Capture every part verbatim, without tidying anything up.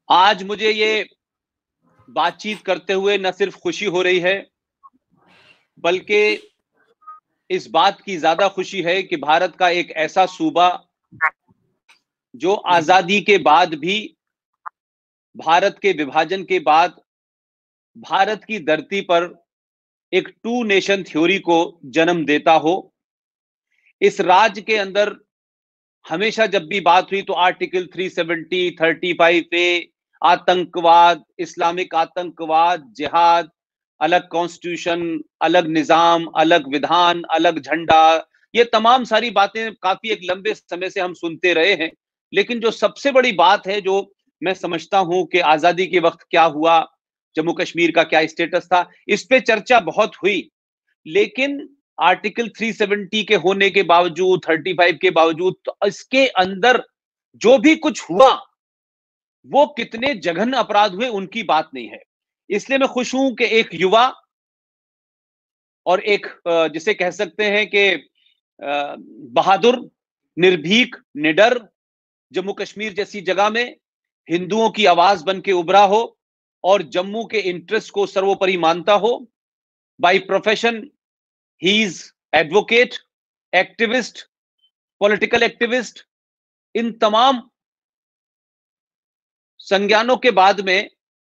आज मुझे ये बातचीत करते हुए न सिर्फ खुशी हो रही है, बल्कि इस बात की ज्यादा खुशी है कि भारत का एक ऐसा सूबा जो आजादी के बाद भी, भारत के विभाजन के बाद भारत की धरती पर एक टू नेशन थ्योरी को जन्म देता हो। इस राज्य के अंदर हमेशा जब भी बात हुई तो आर्टिकल तीन सौ सत्तर, पैंतीस ए, आतंकवाद, इस्लामिक आतंकवाद, जिहाद, अलग कॉन्स्टिट्यूशन, अलग निजाम, अलग विधान, अलग झंडा, ये तमाम सारी बातें काफी एक लंबे समय से हम सुनते रहे हैं। लेकिन जो सबसे बड़ी बात है, जो मैं समझता हूं कि आजादी के वक्त क्या हुआ, जम्मू कश्मीर का क्या स्टेटस था, इस पे चर्चा बहुत हुई। लेकिन आर्टिकल तीन सौ सत्तर के होने के बावजूद, पैंतीस के बावजूद, तो इसके अंदर जो भी कुछ हुआ वो कितने जघन्य अपराध हुए उनकी बात नहीं है। इसलिए मैं खुश हूं कि एक युवा और एक जिसे कह सकते हैं कि बहादुर, निर्भीक, निडर जम्मू कश्मीर जैसी जगह में हिंदुओं की आवाज बन के उभरा हो और जम्मू के इंटरेस्ट को सर्वोपरि मानता हो। By profession he is advocate, activist, political activist. इन तमाम संज्ञानों के बाद में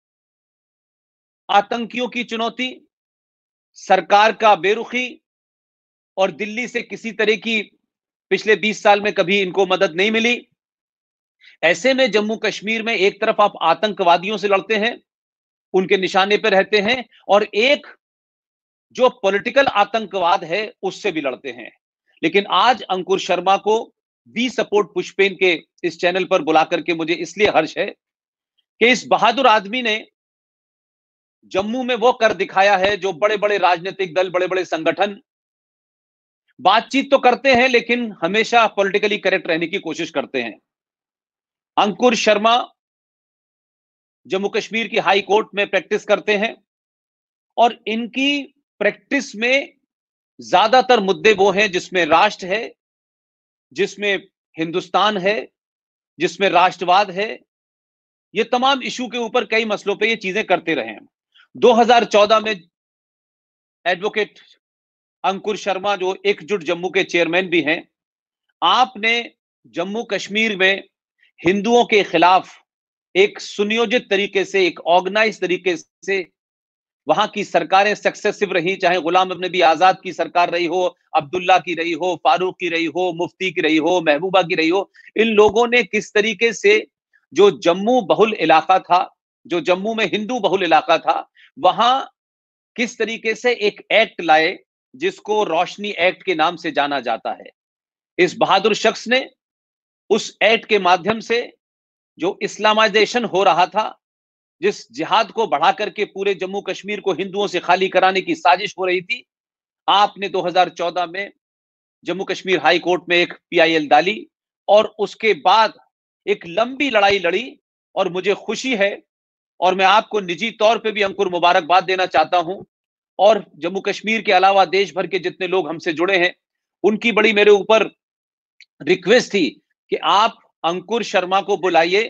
आतंकियों की चुनौती, सरकार का बेरुखी और दिल्ली से किसी तरह की पिछले बीस साल में कभी इनको मदद नहीं मिली। ऐसे में जम्मू कश्मीर में एक तरफ आप आतंकवादियों से लड़ते हैं, उनके निशाने पर रहते हैं, और एक जो पॉलिटिकल आतंकवाद है उससे भी लड़ते हैं। लेकिन आज अंकुर शर्मा को वी सपोर्ट पुष्पेन के इस चैनल पर बुला करके मुझे इसलिए हर्ष है कि इस बहादुर आदमी ने जम्मू में वो कर दिखाया है जो बड़े बड़े राजनीतिक दल, बड़े बड़े संगठन बातचीत तो करते हैं लेकिन हमेशा पॉलिटिकली करेक्ट रहने की कोशिश करते हैं। अंकुर शर्मा जम्मू कश्मीर की हाई कोर्ट में प्रैक्टिस करते हैं और इनकी प्रैक्टिस में ज्यादातर मुद्दे वो हैं जिसमें राष्ट्र है, जिसमें हिंदुस्तान है, जिसमें राष्ट्रवाद है। ये तमाम इशू के ऊपर कई मसलों पे ये चीजें करते रहे हैं। दो हज़ार चौदह में एडवोकेट अंकुर शर्मा, जो एकजुट जम्मू के चेयरमैन भी हैं, आपने जम्मू कश्मीर में हिंदुओं के खिलाफ एक सुनियोजित तरीके से, एक ऑर्गेनाइज तरीके से वहां की सरकारें सक्सेसिव रही, चाहे गुलाम नबी आजाद की सरकार रही हो, अब्दुल्ला की रही हो, फारूक की रही हो, मुफ्ती की रही हो, महबूबा की रही हो। इन लोगों ने किस तरीके से जो जम्मू बहुल इलाका था, जो जम्मू में हिंदू बहुल इलाका था, वहां किस तरीके से एक एक्ट लाए जिसको रोशनी एक्ट के नाम से जाना जाता है। इस बहादुर शख्स ने उस एक्ट के माध्यम से जो इस्लामाइजेशन हो रहा था, जिस जिहाद को बढ़ा करके पूरे जम्मू कश्मीर को हिंदुओं से खाली कराने की साजिश हो रही थी, आपने दो हज़ार चौदह में जम्मू कश्मीर हाई कोर्ट में एक पीआईएल डाली और उसके बाद एक लंबी लड़ाई लड़ी। और मुझे खुशी है और मैं आपको निजी तौर पे भी अंकुर मुबारकबाद देना चाहता हूं, और जम्मू कश्मीर के अलावा देश भर के जितने लोग हमसे जुड़े हैं उनकी बड़ी मेरे ऊपर रिक्वेस्ट थी कि आप अंकुर शर्मा को बुलाइए।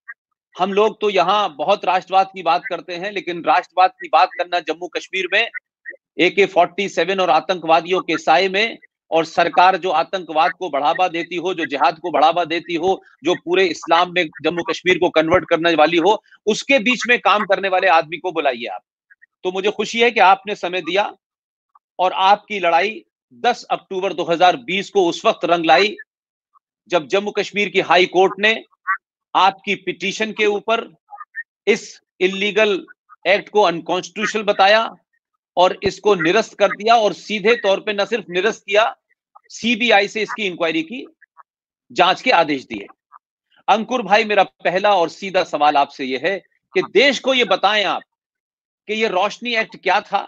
हम लोग तो यहां बहुत राष्ट्रवाद की बात करते हैं, लेकिन राष्ट्रवाद की बात करना जम्मू कश्मीर में ए के सैंतालीस और आतंकवादियों के साए में, और सरकार जो आतंकवाद को बढ़ावा देती हो, जो जिहाद को बढ़ावा देती हो, जो पूरे इस्लाम में जम्मू कश्मीर को कन्वर्ट करने वाली हो, उसके बीच में काम करने वाले आदमी को बुलाइए आप। तो मुझे खुशी है कि आपने समय दिया और आपकी लड़ाई दस अक्टूबर दो हज़ार बीस को उस वक्त रंग लाई जब जम्मू कश्मीर की हाई कोर्ट ने आपकी पिटीशन के ऊपर इस इलीगल एक्ट को अनकॉन्स्टिट्यूशनल बताया और इसको निरस्त कर दिया, और सीधे तौर पे न सिर्फ निरस्त किया, सीबीआई से इसकी इंक्वायरी की, जांच के आदेश दिए। अंकुर भाई, मेरा पहला और सीधा सवाल आपसे यह है कि देश को यह बताएं आप कि यह रोशनी एक्ट क्या था,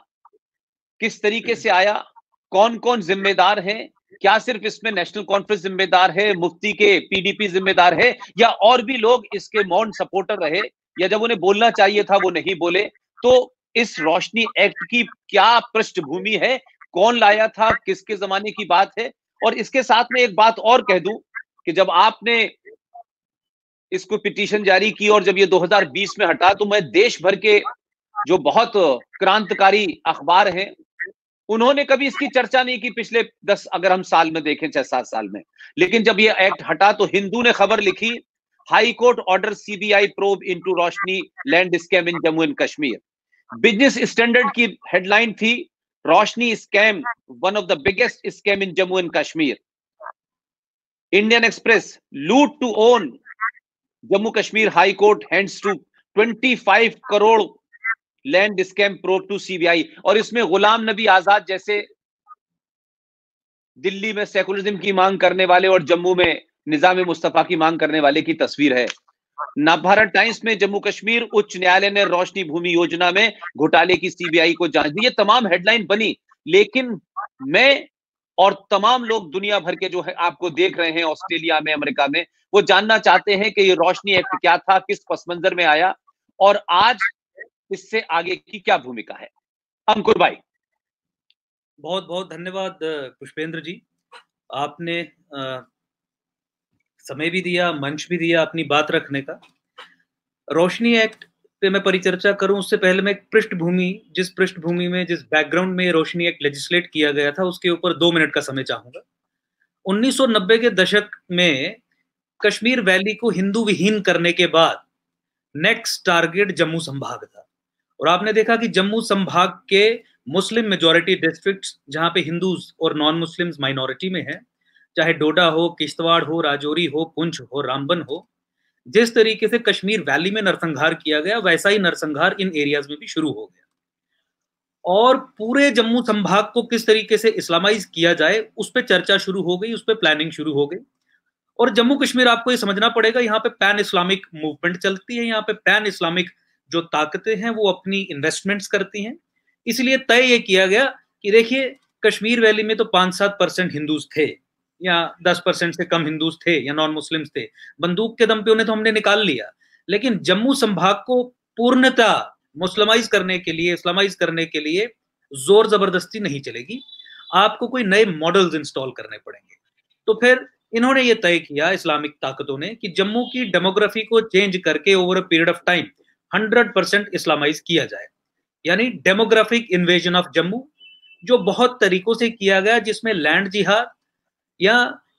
किस तरीके से आया, कौन कौन जिम्मेदार है, क्या सिर्फ इसमें नेशनल कॉन्फ्रेंस जिम्मेदार है, मुफ्ती के पीडीपी जिम्मेदार है, या और भी लोग इसके मौन सपोर्टर रहे, या जब उन्हें बोलना चाहिए था वो नहीं बोले। तो इस रोशनी एक्ट की क्या पृष्ठभूमि है, कौन लाया था, किसके जमाने की बात है। और इसके साथ में एक बात और कह दूं कि जब आपने इसको पिटीशन जारी की और जब ये दो हज़ार बीस में हटा तो मैं देश भर के जो बहुत क्रांतिकारी अखबार हैं उन्होंने कभी इसकी चर्चा नहीं की पिछले दस अगर हम साल में देखें छह सात साल में। लेकिन जब ये एक्ट हटा तो हिंदू ने खबर लिखी, high court order CBI probe into Roshni land scam in Jammu and Kashmir. Business standard की हेडलाइन थी, Roshni scam one of the biggest scam in Jammu and Kashmir. Indian express, loot to own Jammu Kashmir high court hands to पच्चीस crore land scam probe to CBI. और इसमें गुलाम नबी आजाद जैसे दिल्ली में secularism की मांग करने वाले और जम्मू में निजाम मुस्तफा की मांग करने वाले की तस्वीर है। नवभारत टाइम्स में जम्मू कश्मीर उच्च न्यायालय ने रोशनी भूमि योजना में घोटाले की सीबीआई को जांच दी। ये तमाम हेडलाइन बनी, लेकिन मैं और तमाम लोग दुनिया भर के जो है आपको देख रहे हैं ऑस्ट्रेलिया में, अमेरिका में, वो जानना चाहते हैं कि ये रोशनी एक्ट क्या था, किस पस मंजर में आया और आज इससे आगे की क्या भूमिका है। अंकुर भाई। बहुत बहुत धन्यवाद पुष्पेंद्र जी, आपने आ, समय भी दिया, मंच भी दिया अपनी बात रखने का। रोशनी एक्ट पे मैं परिचर्चा करूं उससे पहले मैं पृष्ठभूमि, जिस पृष्ठभूमि में, जिस बैकग्राउंड में रोशनी एक्ट लेजिस्लेट किया गया था उसके ऊपर दो मिनट का समय चाहूंगा। उन्नीस सौ नब्बे के दशक में कश्मीर वैली को हिंदू विहीन करने के बाद नेक्स्ट टारगेट जम्मू संभाग था। और आपने देखा कि जम्मू संभाग के मुस्लिम मेजॉरिटी डिस्ट्रिक्ट्स जहां पे हिंदूज और नॉन मुस्लिम्स माइनॉरिटी में हैं, चाहे डोडा हो, किश्तवाड़ हो, राजौरी हो, पुंछ हो, रामबन हो, जिस तरीके से कश्मीर वैली में नरसंहार किया गया वैसा ही नरसंहार इन एरियाज में भी शुरू हो गया। और पूरे जम्मू संभाग को किस तरीके से इस्लामाइज किया जाए उस पर चर्चा शुरू हो गई, उस पर प्लानिंग शुरू हो गई। और जम्मू कश्मीर आपको ये समझना पड़ेगा, यहाँ पे पैन इस्लामिक मूवमेंट चलती है, यहाँ पे पैन इस्लामिक जो ताकतें हैं वो अपनी इन्वेस्टमेंट्स करती हैं। इसलिए तय ये किया गया कि देखिए कश्मीर वैली में तो पांच सात परसेंट हिंदूज थे या दस परसेंट से कम हिंदूज थे या नॉन मुस्लिम्स थे, बंदूक के दम पे उन्हें तो हमने निकाल लिया। लेकिन जम्मू संभाग को पूर्णतः मुस्लिमाइज करने के लिए, इस्लामाइज करने के लिए जोर जबरदस्ती नहीं चलेगी, आपको कोई नए मॉडल्स इंस्टॉल करने पड़ेंगे। तो फिर इन्होंने ये तय किया इस्लामिक ताकतों ने कि जम्मू की डेमोग्राफी को चेंज करके over a period of time hundred percent Islamise किया जाए, यानी डेमोग्राफिक इन्वेजन ऑफ जम्मू, जो बहुत तरीकों से किया गया, जिसमें लैंड जिहाद या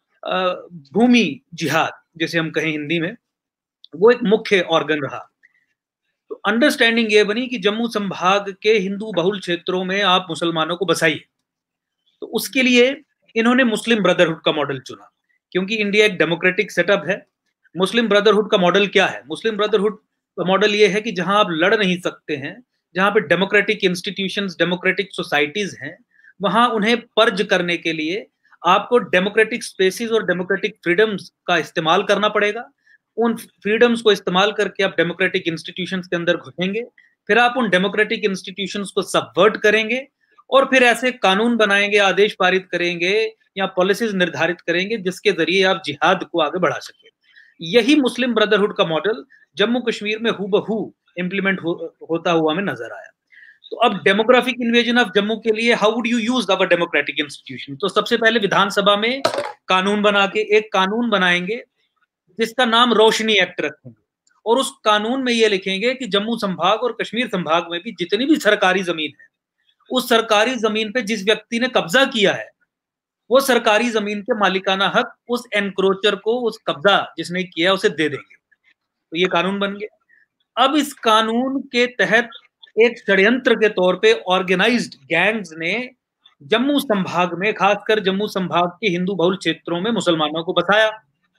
भूमि जिहाद जैसे हम कहें हिंदी में, वो एक मुख्य ऑर्गन रहा। तो अंडरस्टैंडिंग ये बनी कि जम्मू संभाग के हिंदू बहुल क्षेत्रों में आप मुसलमानों को बसाइए। तो उसके लिए इन्होंने मुस्लिम ब्रदरहुड का मॉडल चुना, क्योंकि इंडिया एक डेमोक्रेटिक सेटअप है। मुस्लिम ब्रदरहुड का मॉडल क्या है? मुस्लिम ब्रदरहुड का मॉडल ये है कि जहां आप लड़ नहीं सकते हैं, जहां पे डेमोक्रेटिक इंस्टीट्यूशंस, डेमोक्रेटिक सोसाइटीज हैं, वहां उन्हें पर्ज करने के लिए आपको डेमोक्रेटिक स्पेसिस और डेमोक्रेटिक फ्रीडम्स का इस्तेमाल करना पड़ेगा। उन फ्रीडम्स को इस्तेमाल करके आप डेमोक्रेटिक इंस्टीट्यूशंस के अंदर घुसेंगे, फिर आप उन डेमोक्रेटिक इंस्टीट्यूशंस को सबवर्ट करेंगे और फिर ऐसे कानून बनाएंगे, आदेश पारित करेंगे या पॉलिसीज निर्धारित करेंगे जिसके जरिए आप जिहाद को आगे बढ़ा सके। यही मुस्लिम ब्रदरहुड का मॉडल जम्मू कश्मीर में हूबहू इंप्लीमेंट हो, होता हुआ हमें नजर आया। तो अब डेमोग्राफिक इन्वेजन ऑफ जम्मू के लिए how would you use our democratic institution? तो सबसे पहले विधानसभा में कानून बना के एक कानून बनाएंगे जिसका नाम रोशनी एक्ट रखेंगे, और उस कानून में ये लिखेंगे कि जम्मू संभाग और कश्मीर संभाग में भी जितनी भी सरकारी जमीन है, उस सरकारी जमीन पे जिस व्यक्ति ने कब्जा किया है, वो सरकारी जमीन के मालिकाना हक उस एनक्रोचर को, उस कब्जा जिसने किया उसे दे देंगे। तो ये कानून बन गया। अब इस कानून के तहत एक षड्यंत्र के तौर पे ऑर्गेनाइज्ड गैंग्स ने जम्मू संभाग में, खासकर जम्मू संभाग के हिंदू बहुल क्षेत्रों में मुसलमानों को बसाया।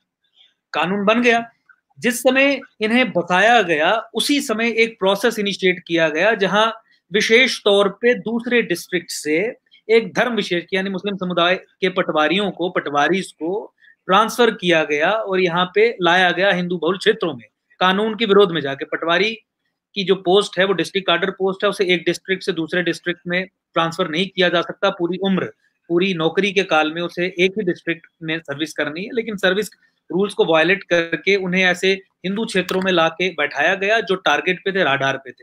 कानून बन गया। जिस समय इन्हें बसाया गया उसी समय एक प्रोसेस इनिशिएट किया गया जहां विशेष तौर पे दूसरे डिस्ट्रिक्ट से एक धर्म विशेष यानी मुस्लिम समुदाय के पटवारियों को, पटवारीज को ट्रांसफर किया गया और यहाँ पे लाया गया हिंदू बहुल क्षेत्रों में, कानून के विरोध में जाके। पटवारी की जो पोस्ट है वो डिस्ट्रिक्ट कार्डर पोस्ट है, उसे एक डिस्ट्रिक्ट से दूसरे डिस्ट्रिक्ट में ट्रांसफर नहीं किया जा सकता। पूरी उम्र, पूरी नौकरी के काल में उसे एक ही डिस्ट्रिक्ट में सर्विस करनी है, लेकिन सर्विस रूल्स को वायलेट करके उन्हें ऐसे हिंदू क्षेत्रों में लाके बैठाया गया जो टारगेट पे थे, राडार पे थे।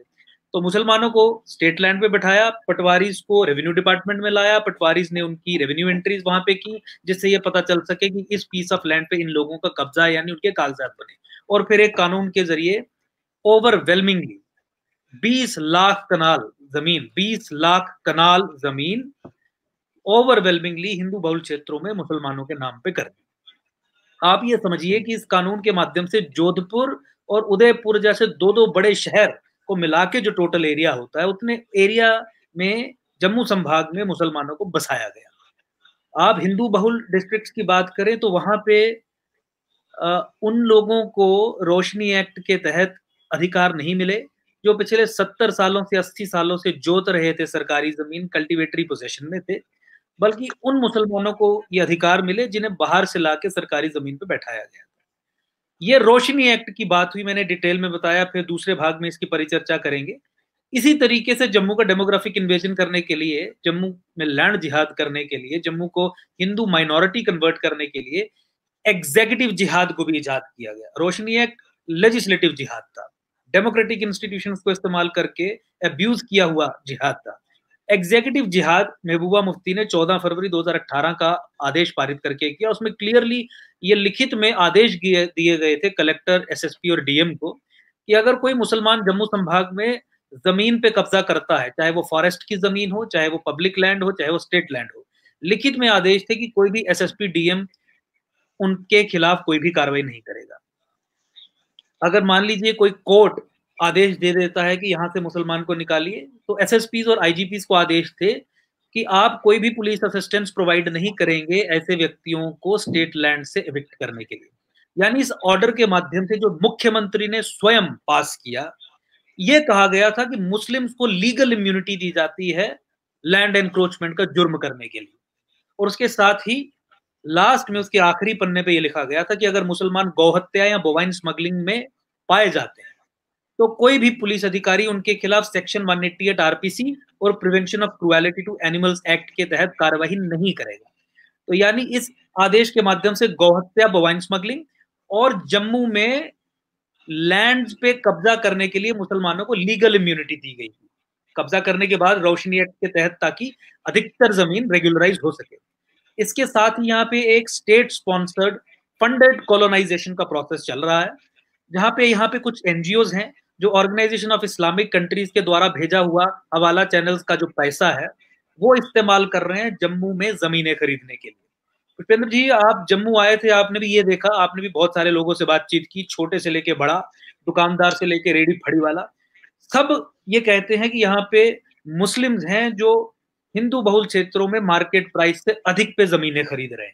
तो मुसलमानों को स्टेट लैंड पे बैठाया, पटवारीज को रेवेन्यू डिपार्टमेंट में लाया, पटवारीज ने उनकी रेवेन्यू एंट्रीज वहां पे की, जिससे ये पता चल सके कि इस पीस ऑफ लैंड पे इन लोगों का कब्जा है, यानी उनके कागजात बने। और फिर एक कानून के जरिए ओवरवेलमिंगली बीस लाख कनाल जमीन बीस लाख कनाल जमीन ओवरवेलमिंगली हिंदू बहुल क्षेत्रों में मुसलमानों के नाम पे कर दी। आप ये समझिए कि इस कानून के माध्यम से जोधपुर और उदयपुर जैसे दो दो बड़े शहर को मिला के जो टोटल एरिया होता है, उतने एरिया में जम्मू संभाग में मुसलमानों को बसाया गया। आप हिंदू बहुल डिस्ट्रिक्ट्स की बात करें तो वहां पे आ, उन लोगों को रोशनी एक्ट के तहत अधिकार नहीं मिले जो पिछले सत्तर सालों से अस्सी सालों से जोत रहे थे सरकारी जमीन, कल्टीवेटरी पोजेशन में थे, बल्कि उन मुसलमानों को ये अधिकार मिले जिन्हें बाहर से लाके सरकारी जमीन पे बैठाया गया। ये रोशनी एक्ट की बात हुई, मैंने डिटेल में बताया, फिर दूसरे भाग में इसकी परिचर्चा करेंगे। इसी तरीके से जम्मू का डेमोग्राफिक इन्वेजन करने के लिए, जम्मू में लैंड जिहाद करने के लिए, जम्मू को हिंदू माइनॉरिटी कन्वर्ट करने के लिए एग्जीक्यूटिव जिहाद को भी इजाद किया गया। रोशनी एक्ट लेजिस्लेटिव जिहाद था, डेमोक्रेटिक इंस्टीट्यूशंस को इस्तेमाल करके अब्यूज किया हुआ जिहाद था। एग्जीक्यूटिव जिहाद महबूबा मुफ्ती ने चौदह फरवरी दो हज़ार अठारह का आदेश पारित करके किया। उसमें क्लियरली ये लिखित में आदेश दिए गए थे कलेक्टर, एसएसपी और डीएम को कि अगर कोई मुसलमान जम्मू संभाग में जमीन पे कब्जा करता है, चाहे वो फॉरेस्ट की जमीन हो, चाहे वो पब्लिक लैंड हो, चाहे वो स्टेट लैंड हो, लिखित में आदेश थे कि कोई भी एसएसपी, डीएम उनके खिलाफ कोई भी कार्रवाई नहीं करेगा। अगर मान लीजिए कोई कोर्ट आदेश दे देता है कि यहां से मुसलमान को निकालिए, तो एसएसपीज और आईजीपीज को आदेश थे कि आप कोई भी पुलिस असिस्टेंस प्रोवाइड नहीं करेंगे ऐसे व्यक्तियों को स्टेट लैंड से एविक्ट करने के लिए। यानी इस ऑर्डर के माध्यम से जो मुख्यमंत्री ने स्वयं पास किया, यह कहा गया था कि मुस्लिम्स को लीगल इम्यूनिटी दी जाती है लैंड एनक्रोचमेंट का जुर्म करने के लिए। और उसके साथ ही लास्ट में उसके आखिरी पन्ने पे यह लिखा गया था कि अगर मुसलमान गौहत्या या बोवाइन स्मगलिंग में पाए जाते हैं तो कोई भी पुलिस अधिकारी उनके खिलाफ सेक्शन एक सौ अट्ठासी आरपीसी और prevention of cruelty to animals act के तहत कार्यवाही नहीं करेगा। तो यानी इस आदेश के माध्यम से गौहत्या, बोवाइन स्मगलिंग और जम्मू में लैंड्स पे कब्जा करने के लिए मुसलमानों को लीगल इम्यूनिटी दी गई थी, कब्जा करने के बाद रोशनी एक्ट के तहत, ताकि अधिकतर जमीन रेगुलराइज हो सके। इसके साथ ही यहाँ पे एक स्टेट स्पॉन्सर्ड फंडेड कॉलोनाइजेशन का प्रोसेस चल रहा है, जहां पे यहाँ पे कुछ एनजीओज हैं जो ऑर्गेनाइजेशन ऑफ इस्लामिक कंट्रीज के द्वारा भेजा हुआ हवाला चैनल्स का जो पैसा है वो इस्तेमाल कर रहे हैं जम्मू में जमीनें खरीदने के लिए। पुष्पेंद्र जी, आप जम्मू आए थे, आपने भी ये देखा, आपने भी बहुत सारे लोगों से बातचीत की, छोटे से लेके बड़ा, दुकानदार से लेके रेडी फड़ी वाला, सब ये कहते हैं कि यहाँ पे मुस्लिम्स हैं जो हिंदू बहुल क्षेत्रों में मार्केट प्राइस से अधिक पे जमीनें खरीद रहे हैं।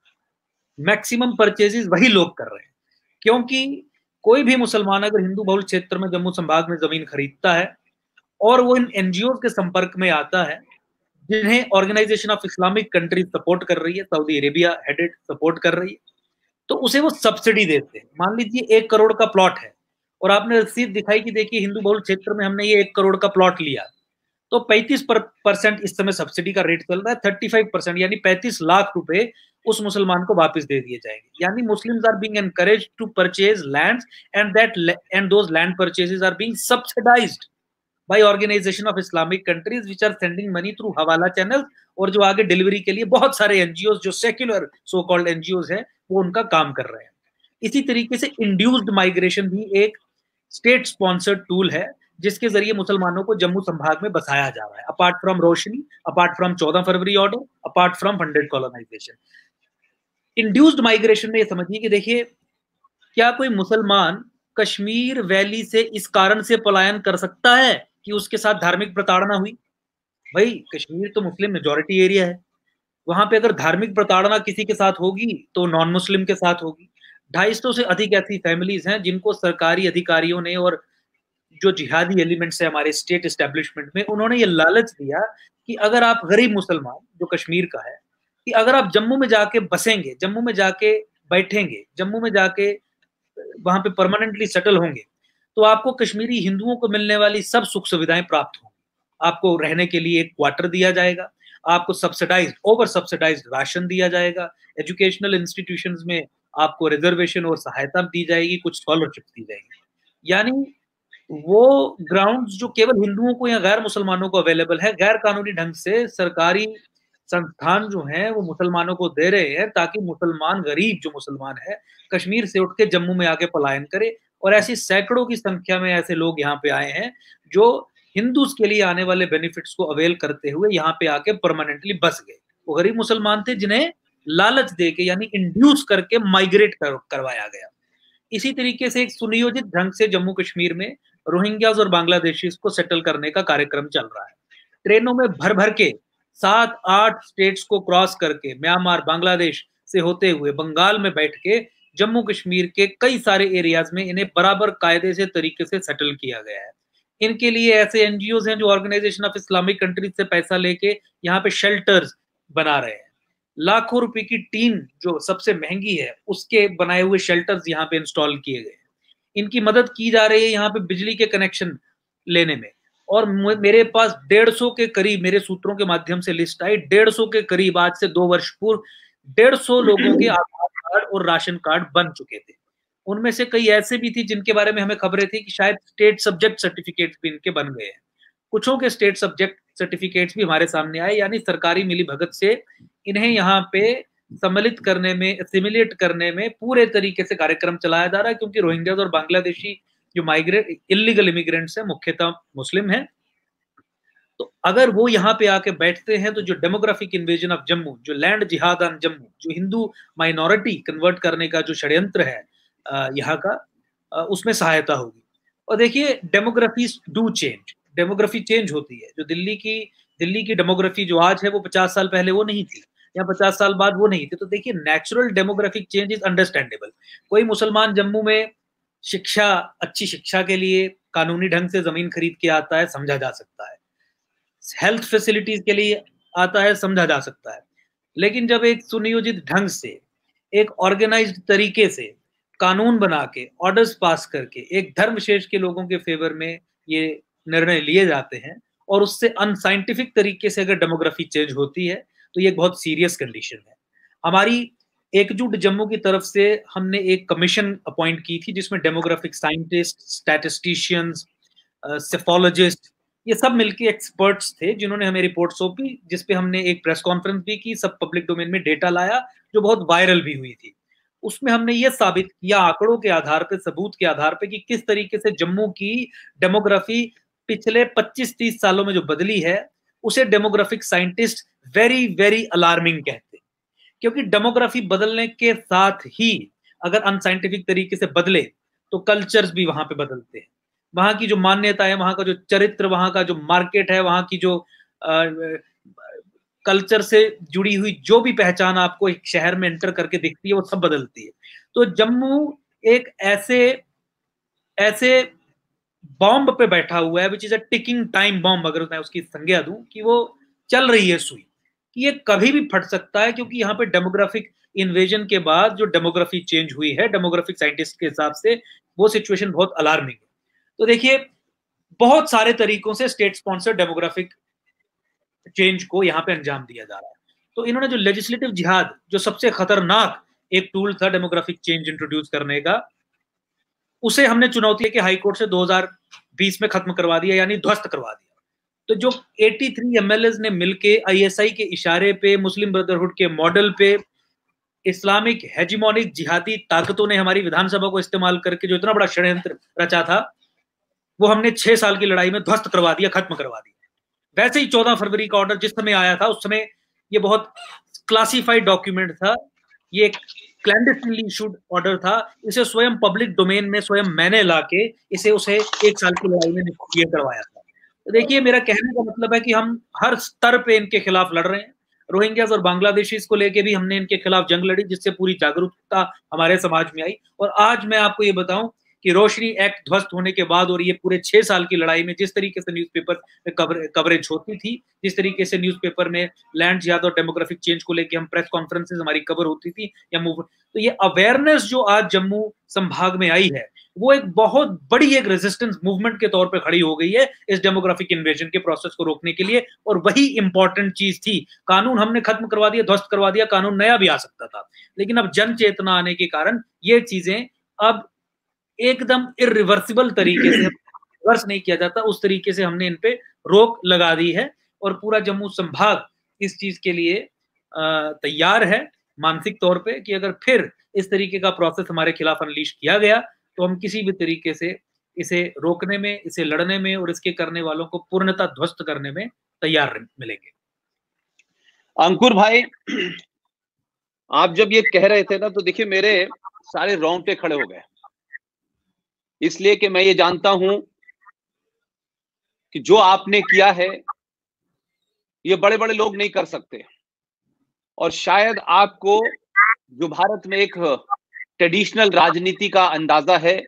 मैक्सिमम परचेजेस वही लोग कर रहे हैं, क्योंकि कोई भी मुसलमान अगर हिंदू बहुल क्षेत्र में जम्मू संभाग में जमीन खरीदता है और वो इन एनजीओ के संपर्क में आता है जिन्हें organisation of Islamic countries support कर रही है, सऊदी अरेबिया हेडेड सपोर्ट कर रही है, तो उसे वो सब्सिडी देते हैं। मान लीजिए एक करोड़ का प्लॉट है और आपने रसीद दिखाई कि देखिए हिंदू बहुल क्षेत्र में हमने ये एक करोड़ का प्लॉट लिया, तो पैंतीस परसेंट इस समय सब्सिडी का रेट चल रहा है, पैंतीस परसेंट यानी पैंतीस लाख रुपए उस मुसलमान को वापस दे दिए जाएंगे। यानी Muslims are being encouraged to purchase lands and that and those land purchases are being subsidised by organisation of Islamic countries which are sending money through hawala channel, और जो आगे डिलीवरी के लिए बहुत सारे एनजीओ जो सेक्युलर सो कॉल्ड एनजीओ हैं वो उनका काम कर रहे हैं। इसी तरीके से इंड्यूस्ड माइग्रेशन भी एक स्टेट स्पॉन्सर्ड टूल है जिसके जरिए मुसलमानों को जम्मू संभाग में बसाया जा रहा है, apart from Roshni, apart from चौदह फरवरी order, apart from funded colonisation. Induced migration में ये समझिए कि देखिए, क्या कोई मुसलमान कश्मीर वैली से इस कारण से पलायन कर सकता है कि उसके साथ धार्मिक प्रताड़ना हुई? भाई, कश्मीर तो मुस्लिम मेजॉरिटी एरिया है, वहां पे अगर धार्मिक प्रताड़ना किसी के साथ होगी तो नॉन मुस्लिम के साथ होगी। ढाई सौ से अधिक ऐसी फैमिलीज हैं जिनको सरकारी अधिकारियों ने और जो जिहादी एलिमेंट्स है हमारे स्टेट एस्टेब्लिशमेंट में, उन्होंने ये लालच दिया कि अगर आप गरीब मुसलमान जो कश्मीर का है, कि अगर आप जम्मू में जाके बसेंगे, जम्मू में जाके बैठेंगे, जम्मू में जाके वहां पे परमानेंटली सेटल होंगे, तो आपको कश्मीरी हिंदुओं को मिलने वाली सब सुख सुविधाएं प्राप्त होंगी। आपको रहने के लिए एक क्वार्टर दिया जाएगा, आपको सब्सिडाइज्ड, ओवर सब्सिडाइज्ड राशन दिया जाएगा, एजुकेशनल इंस्टीट्यूशंस में आपको रिजर्वेशन और सहायता दी जाएगी, कुछ स्कॉलरशिप दी जाएगी। यानी वो ग्राउंड्स जो केवल हिंदुओं को या गैर मुसलमानों को अवेलेबल है, गैर कानूनी ढंग से सरकारी संस्थान जो हैं वो मुसलमानों को दे रहे हैं, ताकि मुसलमान, गरीब जो मुसलमान है, कश्मीर से उठ के जम्मू में आके पलायन करे। और ऐसी सैकड़ों की संख्या में ऐसे लोग यहाँ पे आए हैं जो हिंदूज के लिए आने वाले बेनिफिट्स को अवेल करते हुए यहाँ पे आके परमानेंटली बस गए। वो गरीब मुसलमान थे जिन्हें लालच देके यानी इंड्यूस करके माइग्रेट कर, करवाया गया। इसी तरीके से एक सुनियोजित ढंग से जम्मू कश्मीर में रोहिंग्याज और बांग्लादेशी को सेटल करने का कार्यक्रम चल रहा है। ट्रेनों में भर भर के सात आठ स्टेट्स को क्रॉस करके म्यांमार, बांग्लादेश से होते हुए बंगाल में बैठ के जम्मू कश्मीर के कई सारे एरियाज में इन्हें बराबर कायदे से तरीके से सेटल किया गया है। इनके लिए ऐसे एनजीओज हैं जो ऑर्गेनाइजेशन ऑफ इस्लामिक कंट्रीज से पैसा लेके यहाँ पे शेल्टर्स बना रहे हैं। लाखों रुपए की टीम जो सबसे महंगी है उसके बनाए हुए शेल्टर्स यहाँ पे इंस्टॉल किए गए। इनकी मदद की जा रही है यहाँ पे बिजली के कनेक्शन लेने में। और मेरे पास डेढ़ सौ के करीब, मेरे सूत्रों के माध्यम से लिस्ट आई, डेढ़ सौ के करीब आज से दो वर्ष पूर्व डेढ़ सौ लोगों के आधार कार्ड और राशन कार्ड बन चुके थे। उनमें से कई ऐसे भी थी जिनके बारे में हमें खबरें थी कि शायद स्टेट सब्जेक्ट सर्टिफिकेट भी इनके बन गए हैं। कुछों के स्टेट सब्जेक्ट सर्टिफिकेट्स भी हमारे सामने आए, यानी सरकारी मिली भगत से इन्हें यहाँ पे सम्मिलित करने में, एसिमिलेट करने में पूरे तरीके से कार्यक्रम चलाया जा रहा है। क्योंकि रोहिंग्याज और बांग्लादेशी जो माइग्रेट इलीगल इमिग्रेंट्स हैं मुख्यतः मुस्लिम हैं, तो अगर वो यहाँ पे आके बैठते हैं तो जो डेमोग्राफिक इन्वेजन ऑफ जम्मू, जो लैंड जिहाद ऑन जम्मू, जो हिंदू माइनॉरिटी कन्वर्ट करने का जो षड्यंत्र है यहाँ का, उसमें सहायता होगी। और देखिए demography do change, demography change होती है। जो दिल्ली की दिल्ली की डेमोग्राफी जो आज है वो पचास साल पहले वो नहीं थी, या पचास साल बाद वो नहीं थी। तो देखिए natural demographic change is understandable. कोई मुसलमान जम्मू में शिक्षा, अच्छी शिक्षा के लिए कानूनी ढंग से जमीन खरीद के आता है, समझा जा सकता है। हेल्थ फैसिलिटीज के लिए आता है, समझा जा सकता है। लेकिन जब एक सुनियोजित ढंग से, एक ऑर्गेनाइज्ड तरीके से कानून बना के, ऑर्डर्स पास करके एक धर्म विशेष के लोगों के फेवर में ये निर्णय लिए जाते हैं, और उससे अनसाइंटिफिक तरीके से अगर डेमोग्राफी चेंज होती है तो ये बहुत सीरियस कंडीशन है। हमारी एकजुट जम्मू की तरफ से हमने एक कमीशन अपॉइंट की थी जिसमें डेमोग्राफिक साइंटिस्ट, स्टैटिस्टिशियंस, सेफोलॉजिस्ट, ये सब मिलके एक्सपर्ट्स थे जिन्होंने हमें रिपोर्ट सौंपी, जिसपे हमने एक प्रेस कॉन्फ्रेंस भी की, सब पब्लिक डोमेन में डेटा लाया जो बहुत वायरल भी हुई थी। उसमें हमने ये साबित किया आंकड़ों के आधार पे, सबूत के आधार पे, कि किस तरीके से जम्मू की डेमोग्राफी पिछले पच्चीस तीस सालों में जो बदली है उसे demographic scientist very very alarming कहते हैं। क्योंकि डेमोग्राफी बदलने के साथ ही अगर अनसाइंटिफिक तरीके से बदले तो कल्चर्स भी वहां पे बदलते हैं। वहां की जो मान्यता है, वहां का जो चरित्र, वहां का जो मार्केट है, वहां की जो कल्चर से जुड़ी हुई जो भी पहचान आपको एक शहर में एंटर करके दिखती है वो सब बदलती है। तो जम्मू एक ऐसे ऐसे बॉम्ब पे बैठा हुआ है, which is a ticking time bomb, अगर मैं उसकी संज्ञा दूं, कि वो चल रही है सुई, कि ये कभी भी फट सकता है। क्योंकि यहाँ पे डेमोग्राफिक इन्वेजन के बाद जो डेमोग्राफी चेंज हुई है डेमोग्राफिक साइंटिस्ट के हिसाब से, वो सिचुएशन बहुत अलार्मिंग है। तो देखिए बहुत सारे तरीकों से स्टेट स्पॉन्सर डेमोग्राफिक चेंज को यहाँ पे अंजाम दिया जा रहा है। तो इन्होंने जो लेजिस्लेटिव जिहाद, जो सबसे खतरनाक एक टूल था डेमोग्राफिक चेंज इंट्रोड्यूस करने का, उसे हमने चुनौती के हाई कोर्ट से दो हज़ार बीस में खत्म करवा दिया, यानी ध्वस्त करवा दिया। तो जो तिरासी एमएलएज ने मिलके आईएसआई के इशारे पे, मुस्लिम ब्रदरहुड के मॉडल पे, इस्लामिक हेजिमोनिक जिहादी ताकतों ने हमारी विधानसभा को इस्तेमाल करके जो इतना बड़ा षड्यंत्र रचा था, वो हमने छह साल की लड़ाई में ध्वस्त करवा दिया, खत्म करवा दिया। वैसे ही चौदह फरवरी का ऑर्डर जिस समय आया था, उस समय ये बहुत क्लासिफाइड डॉक्यूमेंट था, ये एक क्लैंडस्टाइनली इशूड ऑर्डर था। इसे स्वयं पब्लिक डोमेन में स्वयं मैंने लाके इसे उसे एक साल की लड़ाई में ये करवाया था। तो देखिए मेरा कहने का मतलब है कि हम हर स्तर पे इनके खिलाफ लड़ रहे हैं। रोहिंग्याज और बांग्लादेशीज को लेके भी हमने इनके खिलाफ जंग लड़ी, जिससे पूरी जागरूकता हमारे समाज में आई। और आज मैं आपको ये बताऊं कि रोशनी एक्ट ध्वस्त होने के बाद और ये पूरे छह साल की लड़ाई में जिस तरीके से न्यूज़पेपर में कवर, कवरेज होती थी, जिस तरीके से न्यूज़पेपर में लैंड जिहाद और डेमोग्राफिक चेंज को लेके हम प्रेस कॉन्फ्रेंसेस हमारी कवर होती थी या मूव, तो ये अवेयरनेस जो आज जम्मू संभाग में आई है, वो एक बहुत बड़ी एक रेजिस्टेंस मूवमेंट के तौर पे खड़ी हो गई है इस डेमोग्राफिक इन्वेजन के प्रोसेस को रोकने के लिए। और वही इंपॉर्टेंट चीज थी। कानून हमने खत्म करवा दिया, ध्वस्त करवा दिया, कानून नया भी आ सकता था, लेकिन अब जन चेतना आने के कारण ये चीजें अब एकदम इरिवर्सिबल तरीके से रिवर्स नहीं किया जाता, उस तरीके से हमने इन पे रोक लगा दी है और पूरा जम्मू संभाग इस चीज के लिए तैयार है मानसिक तौर पे कि अगर फिर इस तरीके का प्रोसेस हमारे खिलाफ अनलीश किया गया तो हम किसी भी तरीके से इसे रोकने में, इसे लड़ने में और इसके करने वालों को पूर्णतः ध्वस्त करने में तैयार मिलेंगे। अंकुर भाई, आप जब ये कह रहे थे ना तो देखिए मेरे सारे रोंगटे खड़े हो गए, इसलिए कि मैं ये जानता हूं कि जो आपने किया है ये बड़े बड़े लोग नहीं कर सकते। और शायद आपको जो भारत में एक ट्रेडिशनल राजनीति का अंदाजा है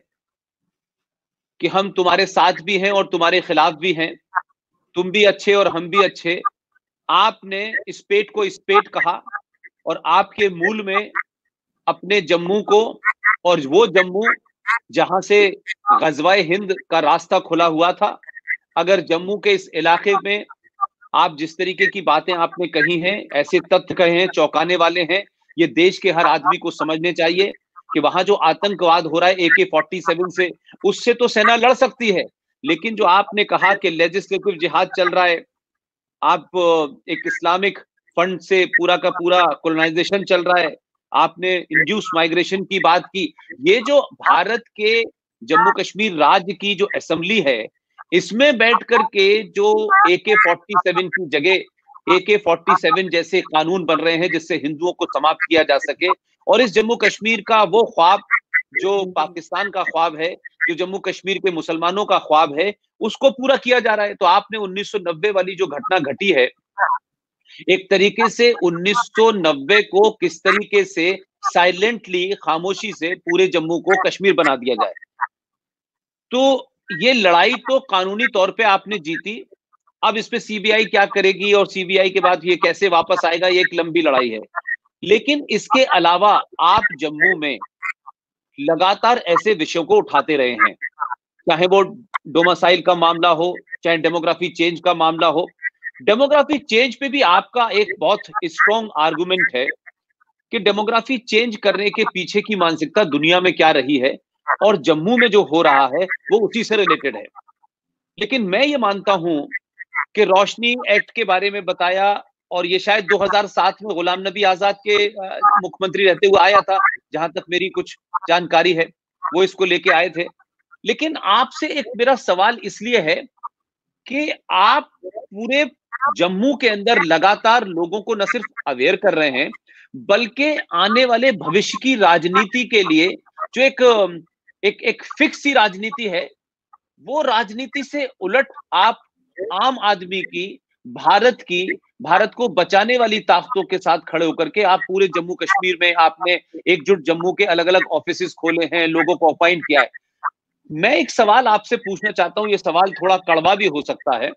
कि हम तुम्हारे साथ भी हैं और तुम्हारे खिलाफ भी हैं, तुम भी अच्छे और हम भी अच्छे। आपने इस पेट को इस पेट कहा और आपके मूल में अपने जम्मू को, और वो जम्मू जहां से गजवाए हिंद का रास्ता खुला हुआ था, अगर जम्मू के इस इलाके में आप जिस तरीके की बातें आपने कही हैं, ऐसे तथ्य कहे हैं, चौंकाने वाले हैं, ये देश के हर आदमी को समझने चाहिए कि वहां जो आतंकवाद हो रहा है ए के फोर्टी सेवन से, उससे तो सेना लड़ सकती है, लेकिन जो आपने कहा कि लेजिस्लेटिव जिहाद चल रहा है, आप एक इस्लामिक फंड से पूरा का पूरा कॉलोनाइजेशन चल रहा है, आपने इंड्यूस माइग्रेशन की बात की, ये जो भारत के जम्मू कश्मीर राज्य की जो असेंबली है, इसमें बैठ करके जो ए के फोर्टी सेवन की जगह ए के फोर्टी सेवन जैसे कानून बन रहे हैं जिससे हिंदुओं को समाप्त किया जा सके, और इस जम्मू कश्मीर का वो ख्वाब जो पाकिस्तान का ख्वाब है, जो जम्मू कश्मीर के मुसलमानों का ख्वाब है, उसको पूरा किया जा रहा है। तो आपने उन्नीस सौ नब्बे वाली जो घटना घटी है, एक तरीके से उन्नीस सौ नब्बे को किस तरीके से साइलेंटली, खामोशी से पूरे जम्मू को कश्मीर बना दिया जाए, तो ये लड़ाई तो कानूनी तौर पे आपने जीती। अब इस पे सी बी आई क्या करेगी और सी बी आई के बाद ये कैसे वापस आएगा, ये एक लंबी लड़ाई है। लेकिन इसके अलावा आप जम्मू में लगातार ऐसे विषयों को उठाते रहे हैं, चाहे वो डोमासाइल का मामला हो, चाहे डेमोग्राफी चेंज का मामला हो। डेमोग्राफी चेंज पे भी आपका एक बहुत स्ट्रॉन्ग आर्गुमेंट है कि डेमोग्राफी चेंज करने के पीछे की मानसिकता दुनिया में क्या रही है और जम्मू में जो हो रहा है वो उसी से रिलेटेड है। लेकिन मैं ये मानता हूं कि रोशनी एक्ट के बारे में बताया, और ये शायद दो हज़ार सात में गुलाम नबी आजाद के मुख्यमंत्री रहते हुए आया था, जहां तक मेरी कुछ जानकारी है, वो इसको लेके आए थे। लेकिन आपसे एक मेरा सवाल इसलिए है कि आप पूरे जम्मू के अंदर लगातार लोगों को न सिर्फ अवेयर कर रहे हैं, बल्कि आने वाले भविष्य की राजनीति के लिए जो एक एक एक फिक्स सी राजनीति है, वो राजनीति से उलट आप आम आदमी की, भारत की, भारत को बचाने वाली ताकतों के साथ खड़े होकर के आप पूरे जम्मू कश्मीर में आपने एकजुट जम्मू के अलग अलग ऑफिसेस खोले हैं, लोगों को अपॉइंट किया है। मैं एक सवाल आपसे पूछना चाहता हूं, ये सवाल थोड़ा कड़वा भी हो सकता है,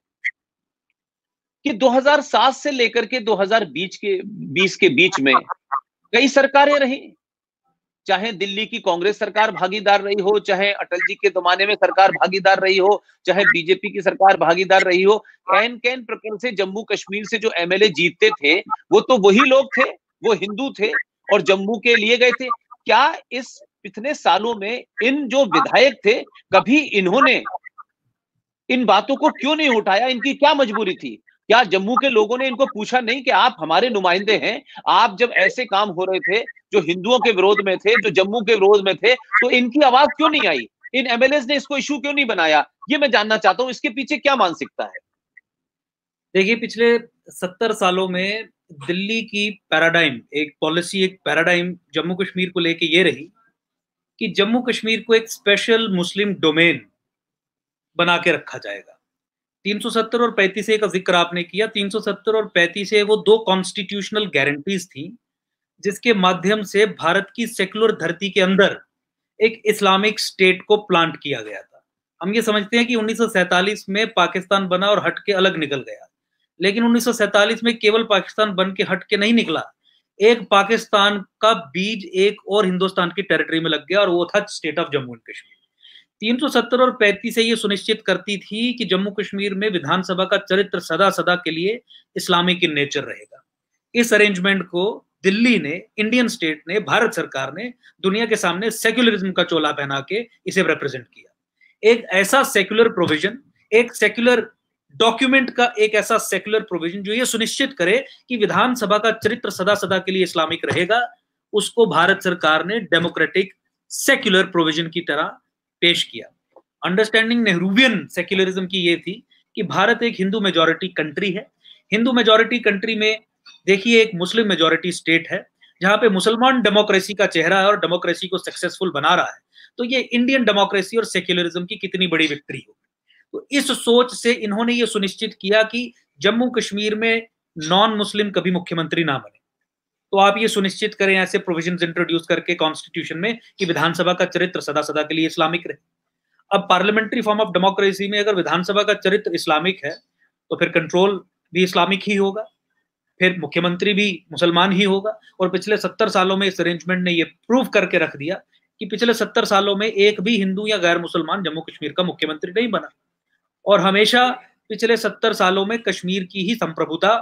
कि दो हज़ार सात से लेकर के दो हज़ार बीस के बीस के बीच में कई सरकारें रही, चाहे दिल्ली की कांग्रेस सरकार भागीदार रही हो, चाहे अटल जी के जमाने में सरकार भागीदार रही हो, चाहे बीजेपी की सरकार भागीदार रही हो, कैन कैन प्रकार से जम्मू कश्मीर से जो एम एल ए जीतते थे वो तो वही लोग थे, वो हिंदू थे और जम्मू के लिए गए थे। क्या इस इतने सालों में इन जो विधायक थे, कभी इन्होंने इन बातों को क्यों नहीं उठाया? इनकी क्या मजबूरी थी? क्या जम्मू के लोगों ने इनको पूछा नहीं कि आप हमारे नुमाइंदे हैं, आप जब ऐसे काम हो रहे थे जो हिंदुओं के विरोध में थे, जो जम्मू के विरोध में थे, तो इनकी आवाज क्यों नहीं आई? इन एम एल एज़ ने इसको इशू क्यों नहीं बनाया? ये मैं जानना चाहता हूं, इसके पीछे क्या मानसिकता है? देखिए, पिछले सत्तर सालों में दिल्ली की पैराडाइम, एक पॉलिसी, एक पैराडाइम जम्मू कश्मीर को लेके ये रही कि जम्मू कश्मीर को एक स्पेशल मुस्लिम डोमेन बना के रखा जाएगा। तीन सौ सत्तर और पैंतीस ए का जिक्र आपने किया। तीन सौ सत्तर और पैंतीस ए वो दो कॉन्स्टिट्यूशनल गारंटीज थी जिसके माध्यम से भारत की सेकुलर धरती के अंदर एक इस्लामिक स्टेट को प्लांट किया गया था। हम ये समझते हैं कि उन्नीस सौ सैंतालीस में पाकिस्तान बना और हट के अलग निकल गया, लेकिन उन्नीस सौ सैंतालीस में केवल पाकिस्तान बन के हट के नहीं निकला, एक पाकिस्तान का बीज एक और हिंदुस्तान की टेरिटरी में लग गया और वो था state of Jammu and Kashmir. तीन सौ सत्तर और पैंतीस से ये सुनिश्चित करती थी कि जम्मू कश्मीर में विधानसभा का चरित्र सदा सदा के लिए इस्लामिक इन नेचर रहेगा। इस अरेंजमेंट को दिल्ली ने, इंडियन स्टेट ने, भारत सरकार ने दुनिया के सामने सेक्युलरिज्म का चोला पहना के इसे रिप्रेजेंट किया। एक ऐसा सेक्युलर प्रोविजन, एक सेक्युलर डॉक्यूमेंट का एक ऐसा सेक्युलर प्रोविजन जो ये सुनिश्चित करे कि विधानसभा का चरित्र सदा सदा के लिए इस्लामिक रहेगा, उसको भारत सरकार ने डेमोक्रेटिक सेक्युलर प्रोविजन की तरह पेश किया। अंडरस्टैंडिंग नेहरूवियन सेक्युलरिज्म की ये थी कि भारत एक हिंदू मेजॉरिटी कंट्री है। हिंदू मेजॉरिटी कंट्री में देखिए एक मुस्लिम मेजॉरिटी स्टेट है जहां पे मुसलमान डेमोक्रेसी का चेहरा है और डेमोक्रेसी को सक्सेसफुल बना रहा है। तो ये इंडियन डेमोक्रेसी और सेक्युलरिज्म की कितनी बड़ी विक्ट्री होगी। तो इस सोच से इन्होंने ये सुनिश्चित किया कि जम्मू कश्मीर में नॉन मुस्लिम कभी मुख्यमंत्री ना बने। तो आप ये सुनिश्चित करें ऐसे प्रोविजंस इंट्रोड्यूस करके कॉन्स्टिट्यूशन में कि विधानसभा का चरित्र सदा सदा के लिए इस्लामिक रहे। अब पार्लियामेंट्री फॉर्म ऑफ डेमोक्रेसी में अगर विधानसभा का चरित्र इस्लामिक है तो फिर कंट्रोल भी इस्लामिक ही होगा, फिर मुख्यमंत्री भी मुसलमान ही होगा। और पिछले सत्तर सालों में इस अरेंजमेंट ने ये प्रूव करके रख दिया कि पिछले सत्तर सालों में एक भी हिंदू या गैर मुसलमान जम्मू कश्मीर का मुख्यमंत्री नहीं बना, और हमेशा पिछले सत्तर सालों में कश्मीर की ही संप्रभुता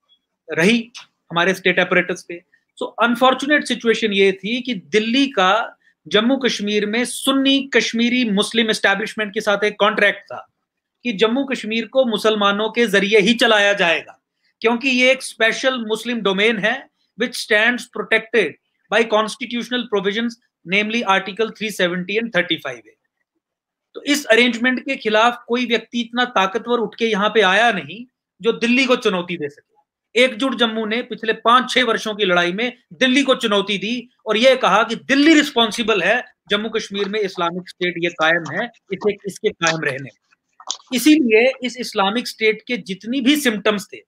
रही हमारे स्टेट अपरेटस पे। सो अनफॉर्चुनेट सिचुएशन ये थी कि दिल्ली का जम्मू कश्मीर में सुन्नी कश्मीरी मुस्लिम एस्टैब्लिशमेंट के साथ एक कॉन्ट्रैक्ट था कि जम्मू कश्मीर को मुसलमानों के जरिए ही चलाया जाएगा, क्योंकि ये एक स्पेशल मुस्लिम डोमेन है which stands protected by constitutional provisions, namely article three seventy and thirty five A. तो इस अरेंजमेंट के खिलाफ कोई व्यक्ति इतना ताकतवर उठ के यहाँ पे आया नहीं जो दिल्ली को चुनौती दे सके। एकजुट जम्मू ने पिछले पांच छह वर्षों की लड़ाई में दिल्ली को चुनौती दी और यह कहा कि दिल्ली रिस्पॉन्सिबल है जम्मू कश्मीर में इस्लामिक स्टेट ये कायम है, इसे इसके कायम रहने। इसीलिए इस इस्लामिक स्टेट के जितनी भी सिम्टम्स थे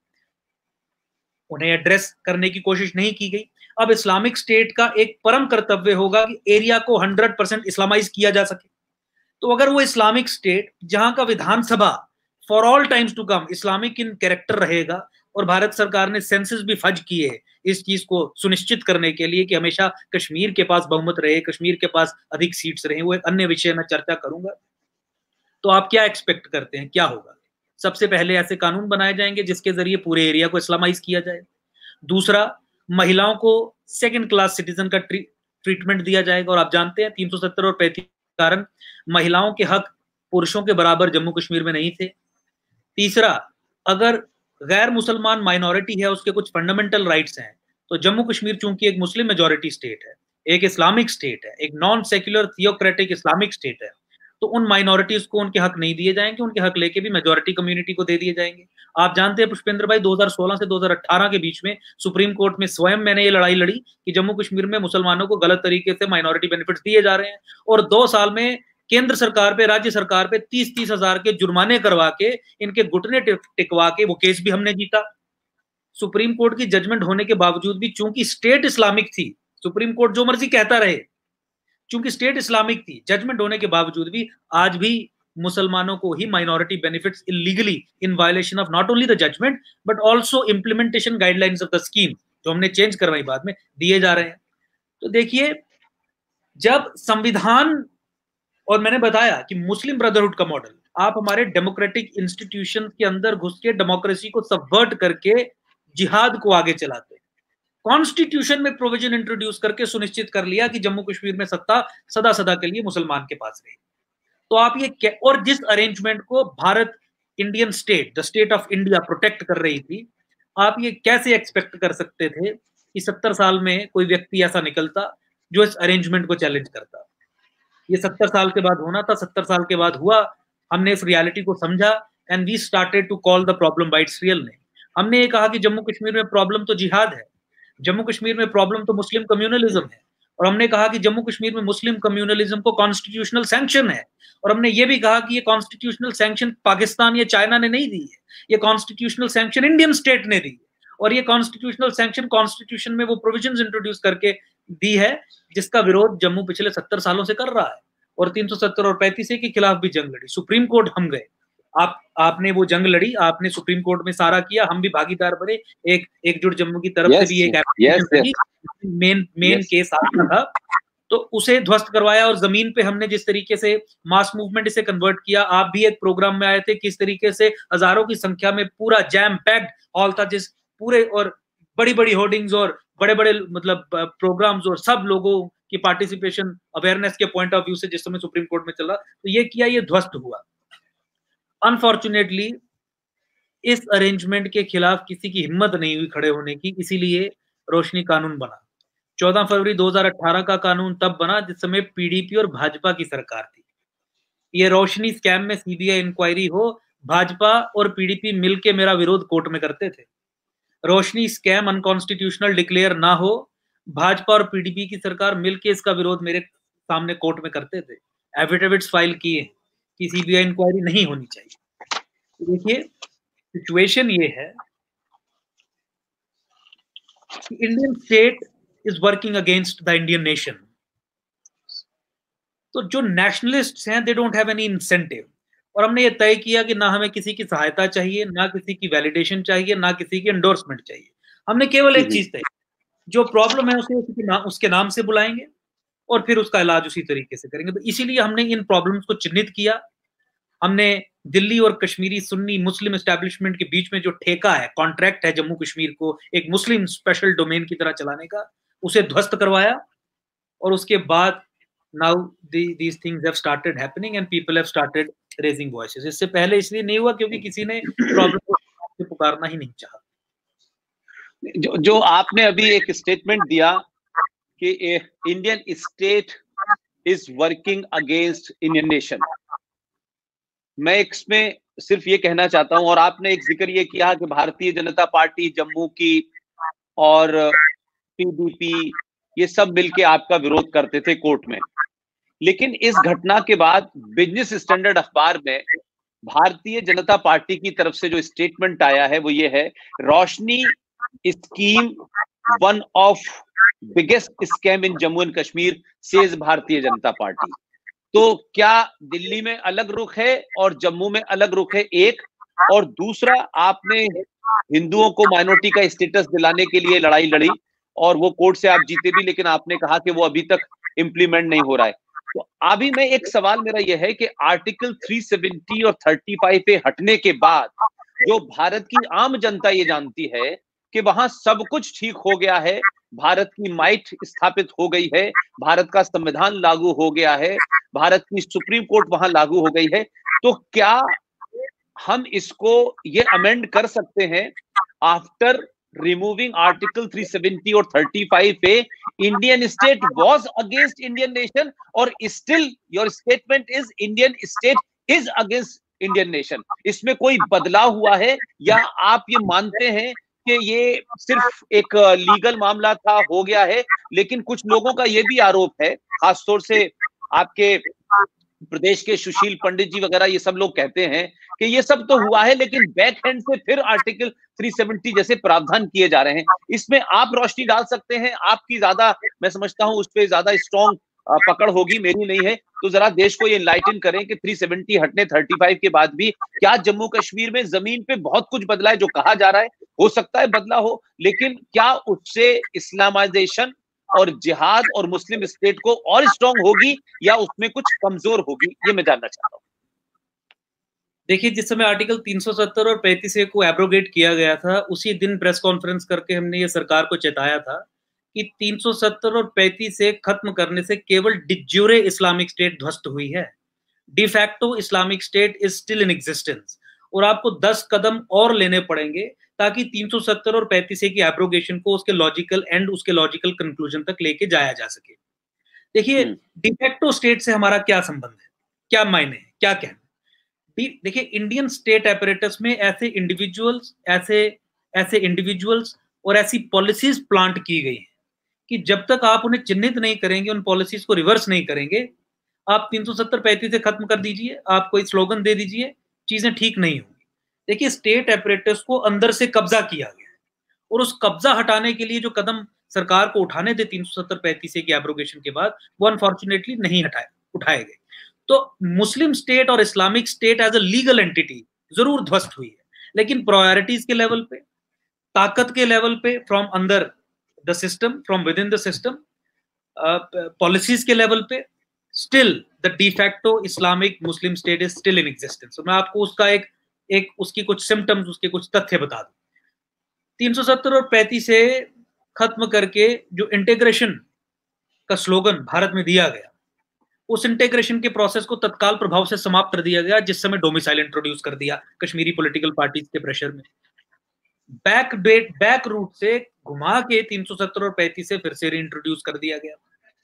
उन्हें एड्रेस करने की कोशिश नहीं की गई। अब इस्लामिक स्टेट का एक परम कर्तव्य होगा कि एरिया को हंड्रेड परसेंट इस्लामाइज किया जा सके। तो अगर वो इस्लामिक स्टेट जहां का विधानसभा for all times to come Islamic in character रहेगा, और भारत सरकार ने सेंसस भी फज किए इस चीज को सुनिश्चित करने के लिए कि हमेशा कश्मीर के पास बहुमत रहे, कश्मीर के पास अधिक सीट्स रहे, वो एक अन्य विषय में चर्चा करूंगा। तो आप क्या एक्सपेक्ट करते हैं क्या होगा? सबसे पहले ऐसे कानून बनाए जाएंगे जिसके जरिए पूरे एरिया को इस्लामाइज किया जाए। दूसरा, महिलाओं को सेकंड क्लास सिटीजन का ट्री, ट्रीटमेंट दिया जाएगा, और आप जानते हैं तीन सौ सत्तर और पैंतीस के कारण महिलाओं के हक पुरुषों के बराबर जम्मू कश्मीर में नहीं थे। तीसरा, अगर गैर मुसलमान माइनॉरिटी है उसके कुछ फंडामेंटल राइट्स हैं, तो जम्मू कश्मीर चूंकि एक मुस्लिम मेजॉरिटी स्टेट है, एक इस्लामिक स्टेट है, एक non secular theocratic Islamic state है, तो उन माइनॉरिटीज को उनके हक नहीं दिए जाएंगे, उनके हक लेके भी मेजॉरिटी कम्युनिटी को दे दिए जाएंगे। आप जानते हैं पुष्पेंद्र भाई, दो हज़ार सोलह से दो हज़ार अठारह के बीच में सुप्रीम कोर्ट में स्वयं मैंने ये लड़ाई लड़ी कि जम्मू कश्मीर में मुसलमानों को गलत तरीके से माइनॉरिटी बेनिफिट्स दिए जा रहे हैं, और दो साल में केंद्र सरकार पे, राज्य सरकार पे तीस तीस हजार के जुर्माने करवा के इनके घुटने टिकवा के वो केस भी हमने जीता। सुप्रीम कोर्ट की जजमेंट होने के बावजूद भी चूंकि स्टेट इस्लामिक थी, सुप्रीम कोर्ट जो मर्जी कहता रहे, चूंकि स्टेट इस्लामिक थी, जजमेंट होने के बावजूद भी आज भी मुसलमानों को ही minority benefits illegally in violation of not only the judgement but also implementation guidelines of the scheme जो हमने चेंज करवाई बाद में दिए जा रहे हैं। तो देखिए, जब संविधान, और मैंने बताया कि मुस्लिम ब्रदरहुड का मॉडल, आप हमारे डेमोक्रेटिक इंस्टीट्यूशन के अंदर घुस के डेमोक्रेसी को सबवर्ट करके जिहाद को आगे चलाते, कॉन्स्टिट्यूशन में प्रोविजन इंट्रोड्यूस करके सुनिश्चित कर लिया कि जम्मू कश्मीर में सत्ता सदा सदा के लिए मुसलमान के पास रही। तो आप ये, और जिस अरेंजमेंट को Bharat Indian state, the state of India protect कर रही थी, आप ये कैसे एक्सपेक्ट कर सकते थे कि सत्तर साल में कोई व्यक्ति ऐसा निकलता जो इस अरेंजमेंट को चैलेंज करता? ये सत्तर साल के बाद होना था, सत्तर साल के बाद हुआ। हमने इस रियलिटी को समझा and we started to call the problem by its real name. हमने ये कहा कि जम्मू कश्मीर में प्रॉब्लम तो जिहाद है, जम्मू कश्मीर में प्रॉब्लम तो मुस्लिम कम्युनलिज्म है, और हमने कहा कि जम्मू कश्मीर में मुस्लिम कम्युनलिज्म को कॉन्स्टिट्यूशनल सैंक्शन है, और हमने ये भी कहा कि ये कॉन्स्टिट्यूशनल सैंक्शन पाकिस्तान या चाइना ने नहीं दी है, ये कॉन्स्टिट्यूशनल सैंक्शन इंडियन स्टेट ने दी है, और ये कॉन्स्टिट्यूशनल सैंक्शन कॉन्स्टिट्यूशन में वो प्रोविजंस इंट्रोड्यूस करके दी है जिसका विरोध जम्मू पिछले सत्तर सालों से कर रहा है, और तीन सौ सत्तर और पैंतीस के खिलाफ भी जंग लड़ी, सुप्रीम कोर्ट हम गए, आप आपने वो जंग लड़ी, आपने सुप्रीम कोर्ट में सारा किया, हम भी भागीदार बने, एक एकजुट जम्मू की तरफ yes, से भी एक एप्लीकेशन yes, yes. मेन मेन yes. केस आता था, तो उसे ध्वस्त करवाया, और जमीन पे हमने जिस तरीके से मास मूवमेंट इसे कन्वर्ट किया, आप भी एक प्रोग्राम में आए थे, किस तरीके से हजारों की संख्या में पूरा जैम पैक्ड हॉल था, जिस पूरे और बड़ी बड़ी होर्डिंग्स और बड़े बड़े मतलब प्रोग्राम्स और सब लोगों कि पार्टिसिपेशन अवेयरनेस के पॉइंट ऑफ व्यू से जिस समय सुप्रीम कोर्ट में चला, तो ये किया, ये ध्वस्त हुआ। अनफॉर्चुनेटली इस अरेंजमेंट के खिलाफ किसी की हिम्मत नहीं हुई खड़े होने की, इसीलिए रोशनी कानून बना। चौदह फरवरी दो हज़ार अठारह का कानून तब बना जिस समय पीडीपी और भाजपा की सरकार थी। ये रोशनी स्कैम में सीबीआई इंक्वायरी हो, भाजपा और पीडीपी मिलके मेरा विरोध कोर्ट में करते थे। रोशनी स्कैम अनकॉन्स्टिट्यूशनल डिक्लेयर ना हो, भाजपा और पीडीपी की सरकार मिलके इसका विरोध मेरे सामने कोर्ट में करते थे। एफिडेविट्स फाइल किए कि सीबीआई इंक्वायरी नहीं होनी चाहिए। देखिए सिचुएशन ये है कि Indian state is working against the Indian nation. तो जो नेशनलिस्ट्स हैं they don't have any incentive, और हमने ये तय किया कि ना हमें किसी की सहायता चाहिए, ना किसी की वैलिडेशन चाहिए, ना किसी की एंडोर्समेंट चाहिए। हमने केवल एक चीज तय, जो प्रॉब्लम है उसे उसके नाम उसके नाम से बुलाएंगे और फिर उसका इलाज उसी तरीके से करेंगे। तो इसीलिए हमने इन प्रॉब्लम्स को चिन्हित किया। हमने दिल्ली और कश्मीरी सुन्नी मुस्लिम एस्टैब्लिशमेंट के बीच में जो ठेका है, कॉन्ट्रैक्ट है जम्मू कश्मीर को एक मुस्लिम स्पेशल डोमेन की तरह चलाने का, उसे ध्वस्त करवाया। और उसके बाद now these things have started happening and people have started raising voices. इससे पहले इसलिए नहीं हुआ क्योंकि किसी ने प्रॉब्लम को पुकारना ही नहीं चाहा। जो जो आपने अभी एक स्टेटमेंट दिया कि Indian state is working against Indian nation, मैं इसमें सिर्फ ये कहना चाहता हूं, और आपने एक जिक्र ये किया कि भारतीय जनता पार्टी जम्मू की और पीडीपी ये सब मिलके आपका विरोध करते थे कोर्ट में, लेकिन इस घटना के बाद बिजनेस स्टैंडर्ड अखबार में भारतीय जनता पार्टी की तरफ से जो स्टेटमेंट आया है वो ये है, Roshni scheme one of biggest scam in Jammu and Kashmir says Bharatiya Janata party. तो क्या दिल्ली में अलग रुख है और जम्मू में अलग रुख है, एक, और दूसरा आपने हिंदुओं को माइनॉरिटी का स्टेटस दिलाने के लिए लड़ाई लड़ी और वो कोर्ट से आप जीते भी, लेकिन आपने कहा कि वो अभी तक इंप्लीमेंट नहीं हो रहा है। तो अभी मैं एक सवाल मेरा यह है कि आर्टिकल तीन सौ सत्तर और पैंतीस पे हटने के बाद जो भारत की आम जनता ये जानती है कि वहां सब कुछ ठीक हो गया है, भारत की माइट स्थापित हो गई है, भारत का संविधान लागू हो गया है, भारत की सुप्रीम कोर्ट वहां लागू हो गई है, तो क्या हम इसको ये अमेंड कर सकते हैं आफ्टर रिमूविंग आर्टिकल तीन सौ सत्तर और पैंतीस पे Indian state was against Indian nation और still your statement is Indian state is against Indian nation? इसमें कोई बदलाव हुआ है या आप ये मानते हैं कि ये सिर्फ एक लीगल मामला था, हो गया है? लेकिन कुछ लोगों का ये भी आरोप है, खासतौर से आपके प्रदेश के सुशील पंडित जी वगैरह, ये सब लोग कहते हैं कि ये सब तो हुआ है लेकिन बैक हैंड से फिर आर्टिकल तीन सौ सत्तर जैसे प्रावधान किए जा रहे हैं। इसमें आप रोशनी डाल सकते हैं, आपकी ज्यादा मैं समझता हूं उस पर ज्यादा स्ट्रॉन्ग पकड़ होगी, मेरी नहीं है, तो जरा देश को ये इनलाइटन करें कि तीन सौ सत्तर हटने पैंतीस के बाद भी क्या जम्मू कश्मीर में जमीन पे बहुत कुछ बदला है? जो कहा जा रहा है हो सकता है बदला हो, लेकिन क्या उससे इस्लामाइजेशन और जिहाद और मुस्लिम स्टेट को और स्ट्रॉन्ग होगी या उसमें कुछ कमजोर होगी? ये मैं जानना चाहता हूं। देखिए, जिस समय आर्टिकल तीन सौ सत्तर और पैंतीस को एब्रोगेट किया गया था, उसी दिन प्रेस कॉन्फ्रेंस करके हमने ये सरकार को चेताया था कि तीन सौ सत्तर और पैंतीस से खत्म करने से केवल डिज्यूरे इस्लामिक स्टेट ध्वस्त हुई है, de facto Islamic state is still in existence, और आपको दस कदम और लेने पड़ेंगे ताकि तीन सौ सत्तर और पैंतीस की एब्रोगेशन को उसके लॉजिकल एंड उसके लॉजिकल कंक्लूजन तक लेके जाया जा सके। देखिए, डिफैक्टो स्टेट से हमारा क्या संबंध है, क्या मायने है, क्या कहना? देखिए, इंडियन स्टेट एपरेटस में ऐसे इंडिविजुअल्स ऐसे ऐसे इंडिविजुअल्स और ऐसी पॉलिसीज प्लांट की गई हैं कि जब तक आप उन्हें चिन्हित नहीं करेंगे, उन पॉलिसीज को रिवर्स नहीं करेंगे, आप तीन सौ सत्तर पैंतीस से खत्म कर दीजिए, आप कोई स्लोगन दे दीजिए, चीजें ठीक नहीं होंगी। देखिए, स्टेट एपरेटस को अंदर से कब्जा किया गया है और उस कब्जा हटाने के लिए जो कदम सरकार को उठाने थे तीन सौ सत्तर पैंतीस की एब्रोगेशन के बाद, वो अनफॉर्चुनेटली नहीं हटाए उठाए गए। तो मुस्लिम स्टेट और Islamic state as a legal entity जरूर ध्वस्त हुई है, लेकिन प्रायोरिटीज के लेवल पे, ताकत के लेवल पे, फ्रॉम अंदर the system, from within the system, policies के लेवल पे, still the de facto Islamic Muslim state is still in existence. मैं आपको उसका एक एक उसकी कुछ सिम्टम्स, उसके कुछ तथ्य बता दूं। तीन सौ सत्तर और पैंतीस से खत्म करके जो इंटीग्रेशन का स्लोगन भारत में दिया गया, उस इंटीग्रेशन के प्रोसेस को तत्काल प्रभाव से समाप्त कर दिया गया, जिस समय डोमिसाइल इंट्रोड्यूस कर दिया कश्मीरी पॉलिटिकल पार्टीज के प्रेशर में। बैक डेट बैक रूट से घुमा के तीन सौ सत्तर और पैंतीस से फिर से रीइंट्रोड्यूस कर दिया गया।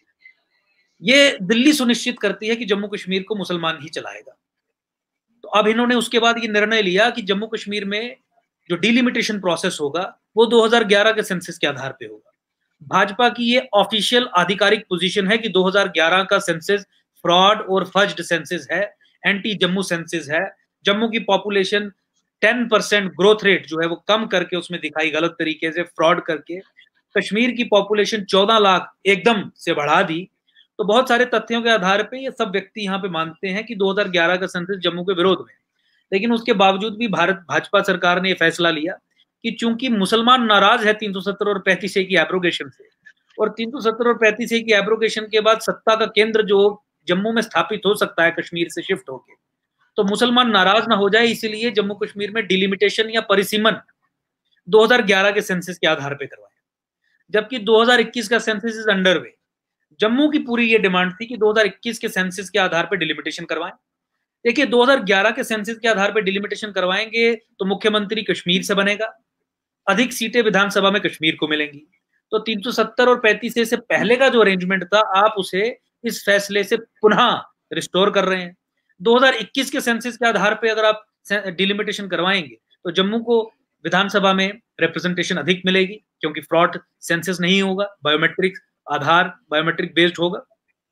ये दिल्ली सुनिश्चित करती है कि जम्मू कश्मीर को मुसलमान ही चलाएगा। तो अब इन्होंने उसके बाद ये निर्णय लिया कि जम्मू कश्मीर में जो डिलिमिटेशन प्रोसेस होगा वो दो हज़ार ग्यारह के सेंसस के आधार पे होगा। भाजपा की ये ऑफिशियल आधिकारिक पोजीशन है कि दो हज़ार ग्यारह का सेंसस फ्रॉड और फज्ड सेंसस है, एंटी जम्मू सेंसस है। जम्मू की population ten percent growth rate जो है वो कम करके उसमें दिखाई, गलत तरीके से फ्रॉड करके कश्मीर की पॉपुलेशन चौदह लाख एकदम से बढ़ा दी। तो बहुत सारे तथ्यों के आधार पे ये सब व्यक्ति यहाँ पे मानते हैं कि दो हज़ार ग्यारह का सेंसस जम्मू के विरोध में। लेकिन उसके बावजूद भी भारत भाजपा सरकार ने यह फैसला लिया कि चूंकि मुसलमान नाराज है तीन सौ सत्तर और पैंतीस ए की एब्रोगेशन से, और तीन सौ सत्तर और पैंतीस ए की एब्रोगेशन के बाद सत्ता का केंद्र जो जम्मू में स्थापित हो सकता है कश्मीर से शिफ्ट होके, तो मुसलमान नाराज ना हो जाए, इसीलिए जम्मू कश्मीर में डिलिमिटेशन या परिसीमन दो हज़ार ग्यारह के सेंसस के आधार पर करवाया। जबकि दो हज़ार इक्कीस का census is under way. Jammu की पूरी ये डिमांड थी कि दो हज़ार इक्कीस के सेंसस के आधार पर डिलिमिटेशन करवाएं। देखिए, दो हज़ार ग्यारह के सेंसस के आधार पर डिलिमिटेशन करवाएंगे तो मुख्यमंत्री कश्मीर से बनेगा, अधिक सीटें विधानसभा में कश्मीर को मिलेंगी। तो तीन सौ सत्तर और पैंतीस से पहले का जो अरेंजमेंट था, आप उसे इस फैसले से पुनः रिस्टोर कर रहे हैं। दो हज़ार इक्कीस के सेंसस के आधार पर अगर आप डिलिमिटेशन करवाएंगे तो जम्मू को विधानसभा में रिप्रेजेंटेशन अधिक मिलेगी, क्योंकि फ्रॉड सेंसस नहीं होगा, बायोमेट्रिक आधार बायोमेट्रिक बेस्ड होगा।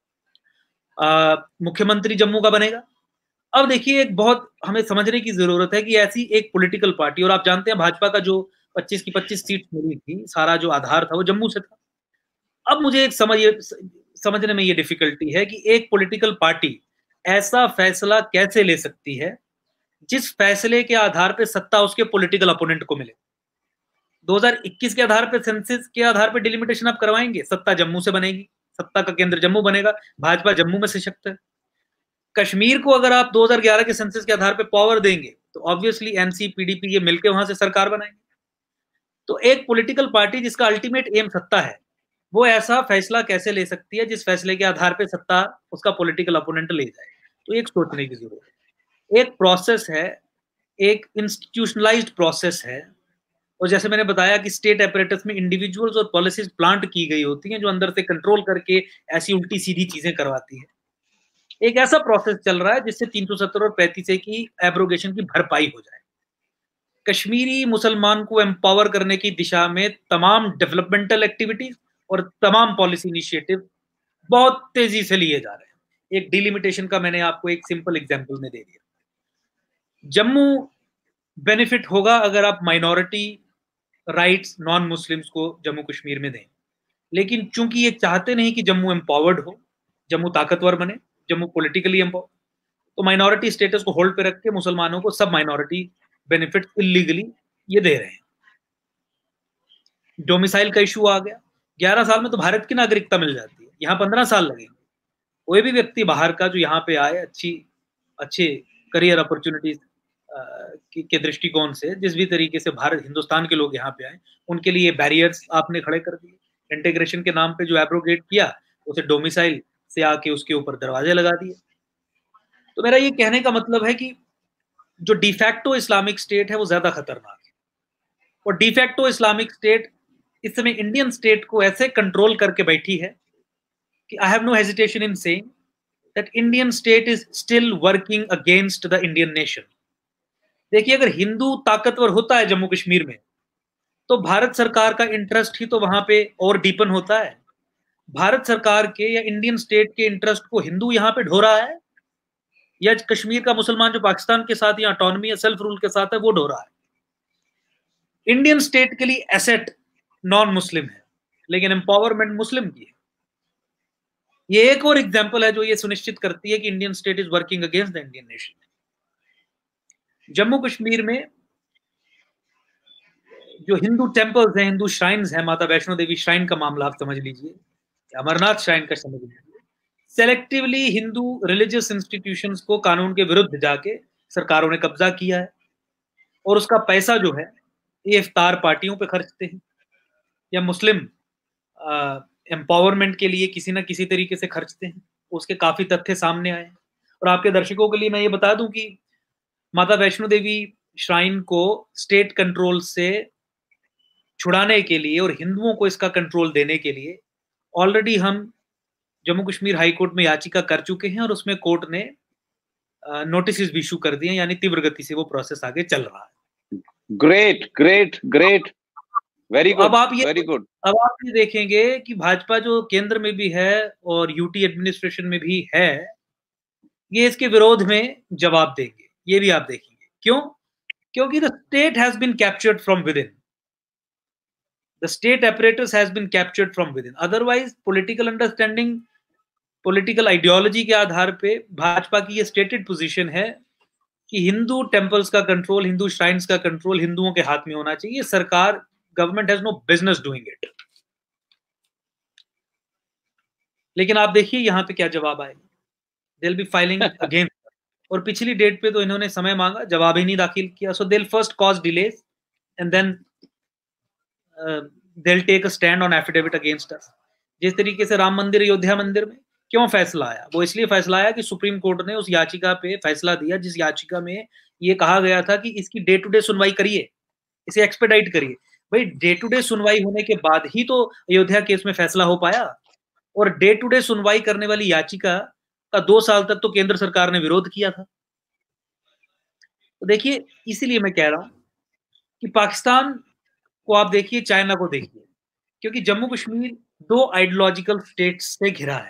मुख्यमंत्री जम्मू का बनेगा। अब देखिए, एक बहुत हमें समझने की जरूरत है कि ऐसी एक पॉलिटिकल पार्टी, और आप जानते हैं भाजपा का जो पच्चीस की पच्चीस सीट मिली थी, सारा जो आधार था वो जम्मू से था। अब मुझे एक समझ समझने में ये डिफिकल्टी है कि एक पॉलिटिकल पार्टी ऐसा फैसला कैसे ले सकती है जिस फैसले के आधार पे सत्ता उसके पॉलिटिकल अपोनेंट को मिले। दो हज़ार इक्कीस के आधार पे सेंसस के आधार पे डिलिमिटेशन आप करवाएंगे, सत्ता जम्मू से बनेगी, सत्ता का केंद्र जम्मू बनेगा, भाजपा जम्मू में सशक्त है। कश्मीर को अगर आप दो हज़ार ग्यारह के सेंसस के आधार पे पावर देंगे तो ऑब्वियसली एनसी पीडीपी ये मिलकर वहां से सरकार बनाएंगे। तो एक पॉलिटिकल पार्टी जिसका अल्टीमेट एम सत्ता है, वो ऐसा फैसला कैसे ले सकती है जिस फैसले के आधार पे सत्ता उसका पॉलिटिकल अपोनेंट ले जाए? तो एक सोचने की जरूरत है। एक प्रोसेस है, एक इंस्टीट्यूशनलाइज्ड प्रोसेस है, और जैसे मैंने बताया कि स्टेट अपरेटस में इंडिविजुअल्स और पॉलिसीज प्लांट की गई होती हैं जो अंदर से कंट्रोल करके ऐसी उल्टी सीधी चीजें करवाती है। एक ऐसा प्रोसेस चल रहा है जिससे तीन सौ सत्तर और पैंतीस की एब्रोगेशन की भरपाई हो जाए। कश्मीरी मुसलमान को एम्पावर करने की दिशा में तमाम डेवलपमेंटल एक्टिविटीज और तमाम पॉलिसी इनिशिएटिव बहुत तेजी से लिए जा रहे हैं। एक डिलिमिटेशन का मैंने आपको एक सिंपल एग्जांपल में दे दिया। जम्मू बेनिफिट होगा अगर आप माइनॉरिटी राइट्स नॉन मुस्लिम्स को जम्मू कश्मीर में दें, लेकिन चूंकि ये चाहते नहीं कि जम्मू एम्पावर्ड हो, जम्मू ताकतवर बने, जम्मू पॉलिटिकली एम्पावर्ड, तो माइनॉरिटी स्टेटस को होल्ड पे रख के मुसलमानों को सब माइनॉरिटी बेनिफिट इलीगली ये दे रहे हैं। डोमिसाइल का इशू आ गया। ग्यारह साल में तो भारत की नागरिकता मिल जाती है, यहाँ पंद्रह साल लगेंगे। कोई भी व्यक्ति बाहर का जो यहाँ पे आए अच्छी अच्छे करियर अपॉर्चुनिटीज के दृष्टिकोण से, जिस भी तरीके से भारत हिंदुस्तान के लोग यहाँ पे आए, उनके लिए बैरियर्स आपने खड़े कर दिए। इंटीग्रेशन के नाम पे जो एब्रोगेट किया, उसे डोमिसाइल से आके उसके ऊपर दरवाजे लगा दिए। तो मेरा ये कहने का मतलब है कि जो डिफैक्टो इस्लामिक स्टेट है वो ज्यादा खतरनाक है, और डिफैक्टो इस्लामिक स्टेट इस समय इंडियन स्टेट को ऐसे कंट्रोल करके बैठी है कि I have no hesitation in saying that Indian state is still working against the Indian nation. देखिए, अगर हिंदू ताकतवर होता है जम्मू कश्मीर में तो भारत सरकार का इंटरेस्ट ही तो वहां पे और डीपन होता है। भारत सरकार के या इंडियन स्टेट के इंटरेस्ट को हिंदू यहाँ पे ढो रहा है, या कश्मीर का मुसलमान जो पाकिस्तान के साथ या ऑटोनॉमी या सेल्फ रूल के साथ है वो ढो रहा है। इंडियन स्टेट के लिए एसेट नॉन मुस्लिम है, लेकिन एम्पावरमेंट मुस्लिम की है। ये एक और एग्जांपल है जो ये सुनिश्चित करती है कि Indian state is working against the Indian nation. Jammu Kashmir में जो हिंदू टेम्पल्स हैं, हिंदू श्राइन्स हैं, माता वैष्णो देवी श्राइन का मामला आप समझ लीजिए, अमरनाथ श्राइन का समझ लीजिए, सेलेक्टिवली हिंदू रिलीजियस इंस्टीट्यूशंस को कानून के विरुद्ध जाके सरकारों ने कब्जा किया है, और उसका पैसा जो है ये इफ्तार पार्टियों पे खर्चते हैं या मुस्लिम एम्पावरमेंट के लिए किसी ना किसी तरीके से खर्चते हैं, उसके काफी तथ्य सामने आए। और आपके दर्शकों के लिए मैं ये बता दूं कि माता वैष्णो देवी श्राइन को स्टेट कंट्रोल से छुड़ाने के लिए और हिंदुओं को इसका कंट्रोल देने के लिए ऑलरेडी हम जम्मू कश्मीर हाई कोर्ट में याचिका कर चुके हैं और उसमें कोर्ट ने नोटिस भी इशू कर दिए, यानी तीव्र गति से वो प्रोसेस आगे चल रहा है। Great great great, very good, अब आप ये वेरी गुड। अब आप ये देखेंगे कि भाजपा जो केंद्र में भी है और यूटी एडमिनिस्ट्रेशन में भी है, ये इसके विरोध में जवाब देंगे, ये भी आप देखेंगे। क्यों? क्योंकि the state has been captured from within, the state apparatus has been captured from within. Otherwise political understanding, political ideology के आधार पे भाजपा की ये स्टेटेड पोजीशन है कि हिंदू टेम्पल्स का कंट्रोल, हिंदू श्राइन्स का कंट्रोल हिंदुओं के हाथ में होना चाहिए। सरकार, government has no business doing it. लेकिन आप देखिए यहां पे क्या जवाब आएगा, they will be filing against. और पिछली डेट पे तो इन्होंने समय मांगा, जवाब ही नहीं दाखिल किया। So they will first cause delays and then they will take a stand on affidavit against us. जिस तरीके से राम मंदिर, अयोध्या मंदिर में क्यों फैसला आया? वो इसलिए फैसला आया कि सुप्रीम कोर्ट ने उस याचिका पे फैसला दिया जिस याचिका में ये कहा गया था कि इसकी डे टू डे सुनवाई करिए, इसे एक्सपेडाइट करिए। भाई डे टू डे सुनवाई होने के बाद ही तो अयोध्या केस में फैसला हो पाया, और डे टू डे सुनवाई करने वाली याचिका का दो साल तक तो केंद्र सरकार ने विरोध किया था। तो देखिए, इसीलिए मैं कह रहा हूं कि पाकिस्तान को आप देखिए, चाइना को देखिए, क्योंकि जम्मू कश्मीर दो आइडियोलॉजिकल स्टेट से घिरा है।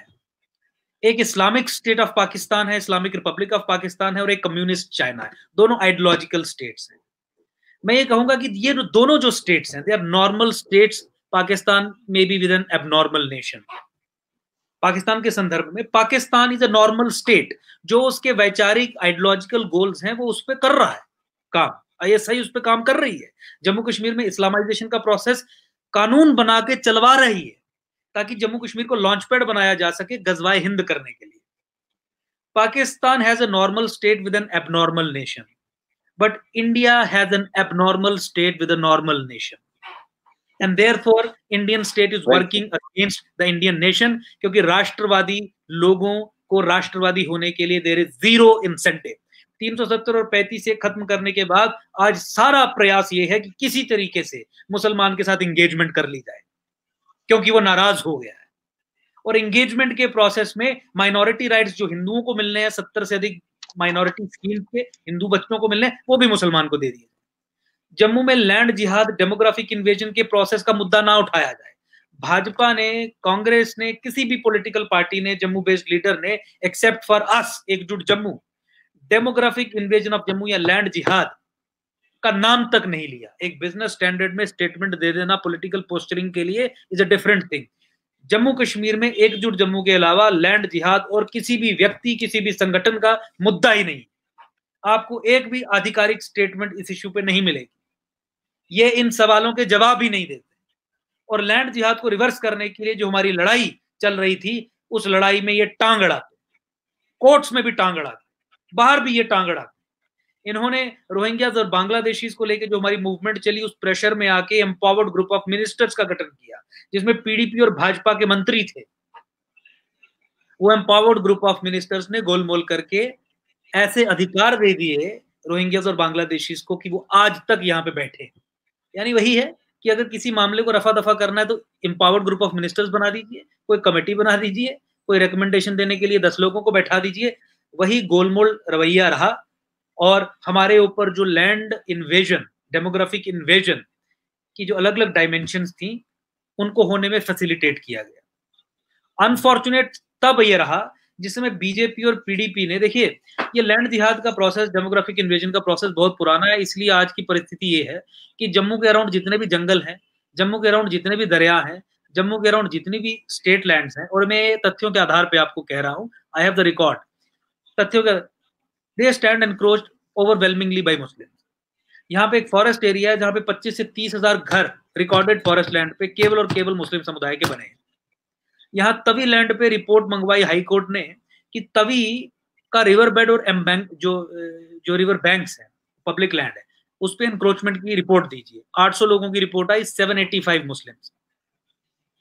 एक इस्लामिक स्टेट ऑफ पाकिस्तान है, इस्लामिक रिपब्लिक ऑफ पाकिस्तान है, और एक कम्युनिस्ट चाइना है। दोनों आइडियोलॉजिकल स्टेट्स हैं। मैं ये कहूंगा कि ये दोनों जो स्टेट्स हैं, they are normal states. Pakistan may be with an abnormal nation. Pakistan के संदर्भ में Pakistan is a normal state, जो उसके वैचारिक आइडियोलॉजिकल गोल्स हैं वो उस पर कर रहा है काम। आईएसआई उस पर काम कर रही है। जम्मू कश्मीर में इस्लामाइजेशन का प्रोसेस कानून बना के चलवा रही है ताकि जम्मू कश्मीर को लॉन्च पैड बनाया जा सके गजवाए हिंद करने के लिए। Pakistan has a normal state with an abnormal nation, but India has an abnormal state with a normal nation, and therefore Indian state is working against the Indian nation, क्योंकि राष्ट्रवादी लोगों को राष्ट्रवादी होने के लिए there is zero incentive। तीन सौ सत्तर और पैंतीस से खत्म करने के बाद आज सारा प्रयास ये है कि किसी तरीके से मुसलमान के साथ एंगेजमेंट कर ली जाए, क्योंकि वो नाराज हो गया है। और एंगेजमेंट के प्रोसेस में माइनॉरिटी राइट्स जो हिंदुओं को मिलने हैं, सत्तर से अधिक माइनॉरिटी स्कीम के हिंदू बच्चों को मिलने हैं, वो भी मुसलमान को दे दिए। जम्मू में लैंड जिहाद, डेमोग्राफिक इन्वेजन के प्रोसेस का मुद्दा ना उठाया जाए। भाजपा ने, कांग्रेस ने, किसी भी पॉलिटिकल पार्टी ने, जम्मू बेस्ड लीडर ने, except for us Ikkjutt Jammu, demographic invasion of Jammu या लैंड जिहाद का नाम तक नहीं लिया। एक बिजनेस स्टैंडर्ड में स्टेटमेंट दे देना पॉलिटिकल पोस्टरिंग के लिए is a different thing. Jammu Kashmir में एकजुट जम्मू के अलावा लैंड जिहाद और किसी भी व्यक्ति, किसी भी संगठन का मुद्दा ही नहीं। आपको एक भी आधिकारिक स्टेटमेंट इस इश्यू पे नहीं मिलेगी। ये इन सवालों के जवाब ही नहीं देते। और लैंड जिहाद को रिवर्स करने के लिए जो हमारी लड़ाई चल रही थी, उस लड़ाई में ये टांग अड़ाते, कोर्ट्स में भी टांग अड़ाते, बाहर भी ये टांग अड़ाते। इन्होंने रोहिंग्याज और बांग्लादेशीज को लेकर जो हमारी मूवमेंट चली, उस प्रेशर में आके एम्पावर्ड ग्रुप ऑफ मिनिस्टर्स का गठन किया, जिसमें पीडीपी और भाजपा के मंत्री थे। वो एम्पावर्ड ग्रुप ऑफ मिनिस्टर्स ने गोलमोल करके ऐसे अधिकार दे दिए रोहिंग्याज और बांग्लादेशीज को कि वो आज तक यहाँ पे बैठे। यानी वही है कि अगर किसी मामले को रफा दफा करना है तो एम्पावर्ड ग्रुप ऑफ मिनिस्टर्स बना दीजिए, कोई कमेटी बना दीजिए, कोई रिकमेंडेशन देने के लिए दस लोगों को बैठा दीजिए। वही गोलमोल रवैया रहा, और हमारे ऊपर जो लैंड इन्वेजन, डेमोग्राफिक इन्वेजन की जो अलग अलग डायमेंशंस थी, उनको होने में फैसिलिटेट किया गया। अनफॉर्चुनेट तब ये रहा जिसमें बीजेपी और पीडीपी ने, देखिए ये लैंड जिहाद का प्रोसेस, डेमोग्राफिक इन्वेजन का प्रोसेस बहुत पुराना है। इसलिए आज की परिस्थिति ये है कि जम्मू के अराउंड जितने भी जंगल हैं, जम्मू के अराउंड जितने भी दरिया हैं, जम्मू के अराउंड जितनी भी स्टेट लैंड्स हैं, और मैं तथ्यों के आधार पे आपको कह रहा हूं, आई हैव द रिकॉर्ड, तथ्यों के, they stand encroached overwhelmingly by Muslim. यहाँ पे एक फॉरेस्ट एरिया है जहाँ पे पच्चीस से तीस हजार घर रिकॉर्डेड फॉरेस्ट लैंड पे केवल और केवल मुस्लिम समुदाय के बने हैं। यहाँ तवी लैंड पे रिपोर्ट मंगवाई हाई कोर्ट ने कि तवी का रिवर बेड और एम्बैंक जो जो रिवर बैंक्स है, पब्लिक लैंड है, उस पे एनक्रोचमेंट की रिपोर्ट दीजिए। आठ सौ लोगों की रिपोर्ट आई, सात सौ पचासी मुस्लिम्स।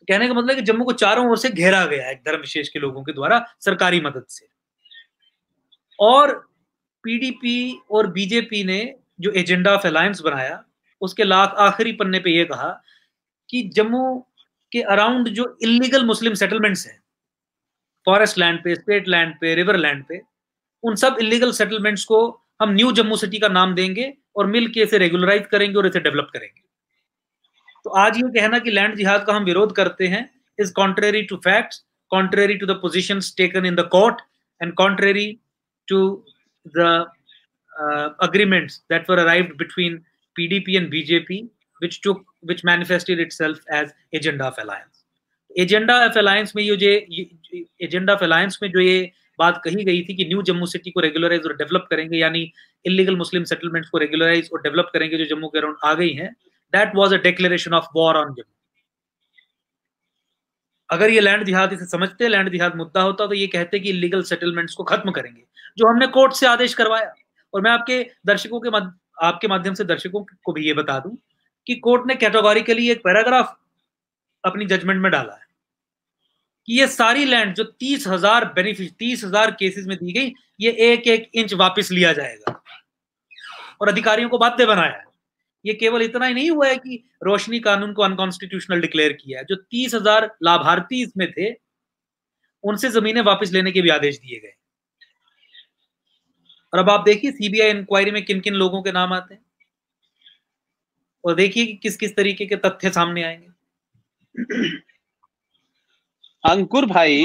कहने का मतलब है कि जम्मू को चारों ओर से घेरा गया है धर्म विशेष के लोगों के द्वारा सरकारी मदद से। और पीडीपी और बीजेपी ने जो एजेंडा ऑफ अलायंस बनाया, उसके लाख आखिरी पन्ने पे ये कहा कि जम्मू के अराउंड जो इलीगल मुस्लिम सेटलमेंट्स हैं, फॉरेस्ट लैंड पे, स्टेट लैंड पे, रिवर लैंड पे, उन सब इलीगल सेटलमेंट्स को हम न्यू जम्मू सिटी का नाम देंगे और मिलके इसे रेगुलराइज करेंगे और इसे डेवलप करेंगे। तो आज ये कहना कि लैंड जिहाद का हम विरोध करते हैं is contrary to facts, contrary to the positions taken in the court and contrary to the agreements that were arrived between P D P and B J P, which took which manifested itself as agenda of alliance. Agenda of alliance में ये जो agenda of alliance में जो ये बात कही गई थी कि न्यू जम्मू सिटी को रेगुलराइज और डेवलप करेंगे, यानी इलीगल मुस्लिम सेटलमेंट्स को रेगुलराइज और डेवलप करेंगे जो जम्मू के अराउंड आ गई हैं, that was a declaration of war on Jammu. अगर ये लैंड जिहाद इसे समझते लैंड जिहाद मुद्दा होता तो ये कहते कि इलीगल सेटलमेंट्स को खत्म करेंगे, जो हमने कोर्ट से आदेश करवाया। और मैं आपके दर्शकों के मद, आपके माध्यम से दर्शकों को भी ये बता दूं कि कोर्ट ने कैटेगोरिकली एक पैराग्राफ अपनी जजमेंट में डाला है कि ये सारी लैंड जो तीस हजार बेनिफिट तीस हजार केसेस में दी गई, ये एक एक इंच वापस लिया जाएगा और अधिकारियों को बाध्य बनाया है। ये केवल इतना ही नहीं हुआ है कि रोशनी कानून को अनकॉन्स्टिट्यूशनल डिक्लेयर किया है, जो तीस हजार लाभार्थी इसमें थे उनसे जमीनें वापस लेने के भी आदेश दिए गए। और अब आप देखिए सीबीआई इंक्वायरी में किन किन लोगों के नाम आते हैं और देखिए कि किस किस तरीके के तथ्य सामने आएंगे। अंकुर भाई,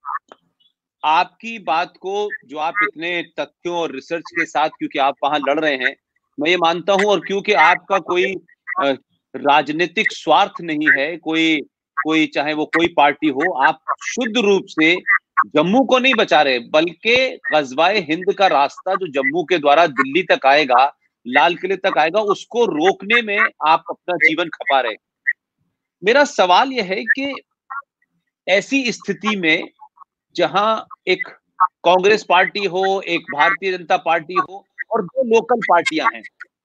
आपकी बात को जो आप इतने तथ्यों और रिसर्च के साथ, क्योंकि आप वहां लड़ रहे हैं, मैं ये मानता हूं, और क्योंकि आपका कोई राजनीतिक स्वार्थ नहीं है, कोई कोई चाहे वो कोई पार्टी हो, आप शुद्ध रूप से जम्मू को नहीं बचा रहे, बल्कि गज़वाए हिंद का रास्ता जो जम्मू के द्वारा दिल्ली तक आएगा, लाल किले तक आएगा, उसको रोकने में आप अपना जीवन खपा रहे। मेरा सवाल यह है कि ऐसी स्थिति में जहां एक कांग्रेस पार्टी हो, एक भारतीय जनता पार्टी हो और दो लोकल पार्टियां हैं,